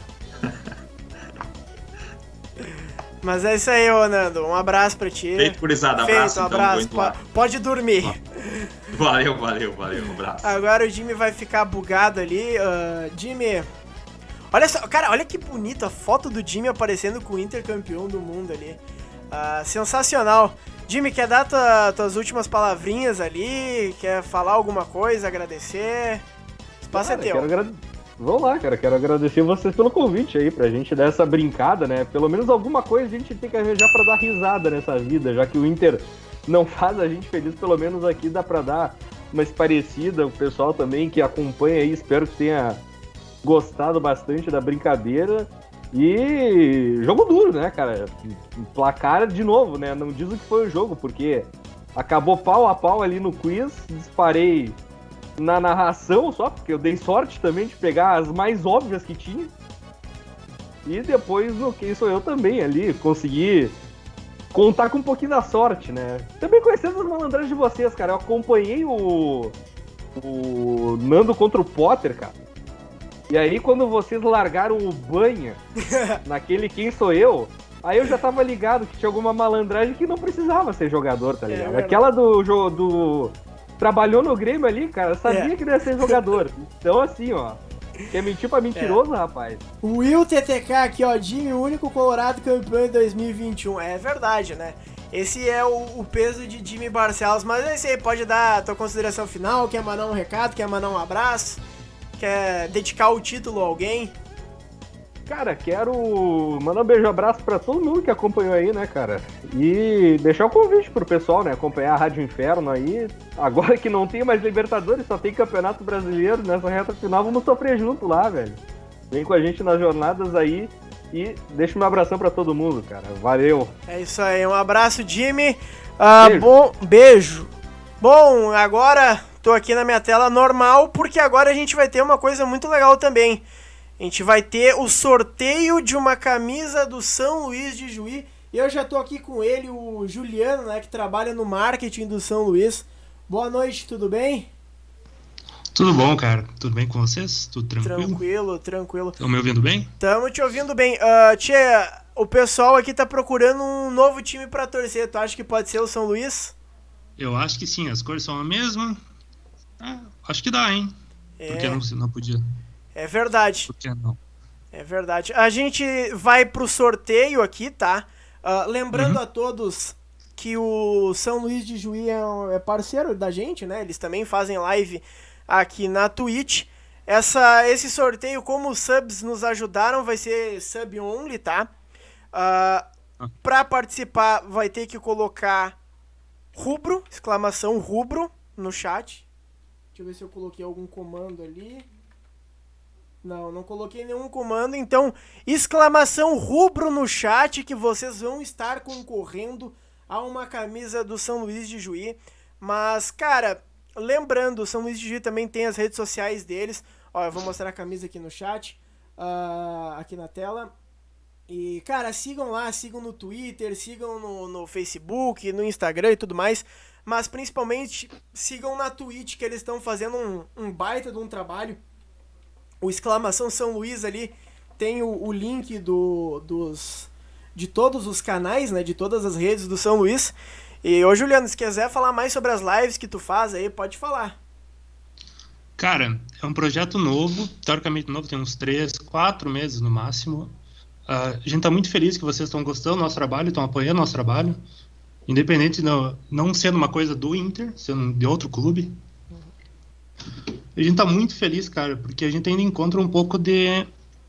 Mas é isso aí, ô Nando. Um abraço pra ti. Feito, gurizada. Feito, Abraço, um então. abraço. Vou indo lá. Pode dormir. Valeu, valeu, valeu. Um abraço. Agora o Jimmy vai ficar bugado ali. Uh, Jimmy... Olha só, cara, olha que bonita a foto do Jimmy aparecendo com o Inter campeão do mundo ali. Uh, sensacional. Jimmy, quer dar tua, tuas últimas palavrinhas ali? Quer falar alguma coisa, agradecer? O espaço Cara, é teu. Quero agrade... Vamos lá, cara. Quero agradecer vocês pelo convite aí, pra gente dar essa brincada, né? Pelo menos alguma coisa a gente tem que arranjar pra dar risada nessa vida, já que o Inter não faz a gente feliz, pelo menos aqui dá pra dar uma esparecida. O pessoal também que acompanha aí, espero que tenha gostado bastante da brincadeira. E jogo duro, né, cara? Placar de novo, né? Não diz o que foi o jogo, porque acabou pau a pau ali no quiz, disparei na narração só, porque eu dei sorte também de pegar as mais óbvias que tinha. E depois no Quem Sou Eu também ali, consegui contar com um pouquinho da sorte, né? Também conhecendo as malandragens de vocês, cara. Eu acompanhei o, o Nando contra o Potter, cara. E aí quando vocês largaram o banha naquele Quem Sou Eu, aí eu já tava ligado que tinha alguma malandragem que não precisava ser jogador, tá ligado? É, aquela do... do trabalhou no Grêmio ali, cara, sabia é. que não ia ser jogador. Então, assim, ó, quer mentir pra mentiroso, é. rapaz. O Will T T K aqui, ó, Jimmy, o único Colorado campeão em dois mil e vinte e um. É verdade, né? Esse é o, o peso de Jimmy Barcelos. Mas esse aí pode dar a tua consideração final, quer mandar um recado, quer mandar um abraço, quer dedicar o título a alguém? Cara, quero mandar um beijo, abraço pra todo mundo que acompanhou aí, né, cara? E deixar o convite pro pessoal, né, acompanhar a Rádio Inferno aí. Agora que não tem mais Libertadores, só tem Campeonato Brasileiro, nessa reta final, vamos sofrer junto lá, velho. Vem com a gente nas jornadas aí e deixa um abração pra todo mundo, cara. Valeu! É isso aí, um abraço, Jimmy. Ah, beijo. Bom, beijo. Bom, agora tô aqui na minha tela normal, porque agora a gente vai ter uma coisa muito legal também. A gente vai ter o sorteio de uma camisa do São Luís de Juí. E eu já tô aqui com ele, o Juliano, né, que trabalha no marketing do São Luís. Boa noite, tudo bem? Tudo bom, cara. Tudo bem com vocês? Tudo tranquilo? Tranquilo, tranquilo. Estão me ouvindo bem? Estamos te ouvindo bem. Uh, Tchê, o pessoal aqui tá procurando um novo time pra torcer. Tu acha que pode ser o São Luís? Eu acho que sim. As cores são a mesma. Ah, acho que dá, hein? É. Porque não, não podia... É verdade. Por que não? É verdade. A gente vai pro sorteio aqui, tá? Uh, lembrando uhum. a todos que o São Luís de Juí é, é parceiro da gente, né? Eles também fazem live aqui na Twitch. Essa, esse sorteio, como os subs nos ajudaram, vai ser sub only, tá? Uh, ah. Pra participar, vai ter que colocar rubro, exclamação rubro, no chat. Deixa eu ver se eu coloquei algum comando ali. Não, não coloquei nenhum comando, então exclamação rubro no chat que vocês vão estar concorrendo a uma camisa do São Luís de Juí. Mas, cara, lembrando, o São Luís de Juí também tem as redes sociais deles. Ó, eu vou mostrar a camisa aqui no chat, uh, aqui na tela. E, cara, sigam lá, sigam no Twitter, sigam no, no Facebook, no Instagram e tudo mais. Mas, principalmente, sigam na Twitch, que eles estão fazendo um, um baita de um trabalho. O exclamação São Luís ali tem o, o link do, dos de todos os canais, né, de todas as redes do São Luís. E ô Juliano, se quiser falar mais sobre as lives que tu faz aí, pode falar. Cara, é um projeto novo, teoricamente novo, tem uns três, quatro meses no máximo. Uh, a gente tá muito feliz que vocês estão gostando do nosso trabalho, estão apoiando o nosso trabalho, independente de não, não sendo uma coisa do Inter, sendo de outro clube. A gente tá muito feliz, cara, porque a gente ainda encontra um pouco de,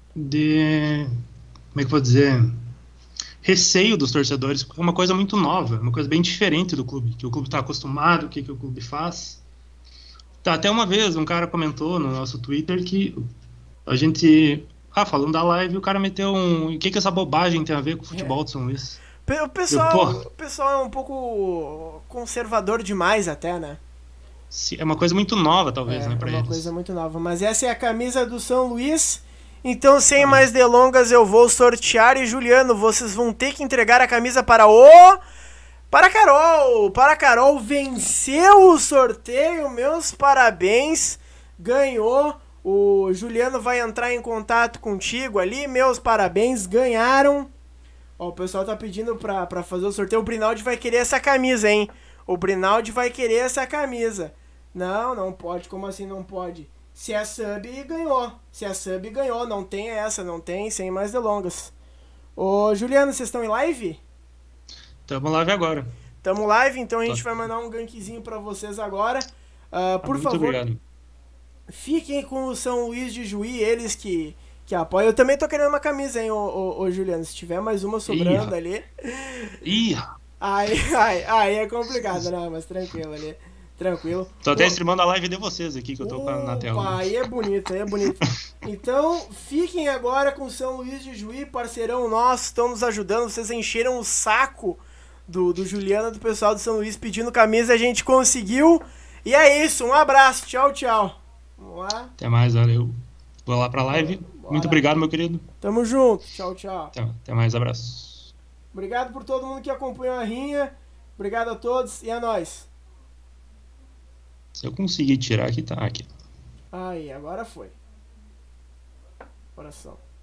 de como é que eu vou dizer, receio dos torcedores, porque é uma coisa muito nova, uma coisa bem diferente do clube, que o clube tá acostumado, o que, que o clube faz. Tá, até uma vez um cara comentou no nosso Twitter que a gente, ah, falando da live, o cara meteu um, o que que essa bobagem tem a ver com o futebol É. de São Luís? O pessoal, Eu, o pessoal é um pouco conservador demais até, né? É uma coisa muito nova, talvez, é, né, pra é uma eles. coisa muito nova. Mas essa é a camisa do São Luís. Então, sem mais delongas, eu vou sortear. E, Juliano, vocês vão ter que entregar a camisa para o... Para a Carol. Para a Carol. Venceu o sorteio. Meus parabéns. Ganhou. O Juliano vai entrar em contato contigo ali. Meus parabéns. Ganharam. Ó, o pessoal tá pedindo pra, pra fazer o sorteio. O Brinaldi vai querer essa camisa, hein? O Brinaldi vai querer essa camisa. Não, não pode. Como assim não pode? Se é sub, ganhou. Se é sub, ganhou. Não tem essa, não tem. Sem mais delongas. Ô, Juliano, vocês estão em live? Tamo live agora. Tamo live, então a gente Tá. vai mandar um gankzinho pra vocês agora. Uh, por Muito favor, obrigado. fiquem com o São Luís de Juí, eles que, que apoiam. Eu também tô querendo uma camisa, hein, ô, ô, ô Juliano. Se tiver mais uma sobrando Ih, ali... Ih, Aí, aí, aí é complicado, não, mas tranquilo ali. Tranquilo. tô até Pô, streamando a live de vocês aqui, que eu tô com a- na tela. Opa, aí é bonito, aí é bonito. Então, fiquem agora com São Luís de Juí, parceirão nosso, estão nos ajudando. Vocês encheram o saco do, do Juliano, do pessoal do São Luís, pedindo camisa, a gente conseguiu. E é isso, um abraço, tchau, tchau. Vamos lá. Até mais, valeu. Vou lá pra live. Bora. Muito obrigado, meu querido. Tamo junto, tchau, tchau. Até, até mais, abraço. Obrigado por todo mundo que acompanhou a rinha. Obrigado a todos e é nóis. Se eu conseguir tirar aqui, tá aqui. Aí, agora foi. Coração.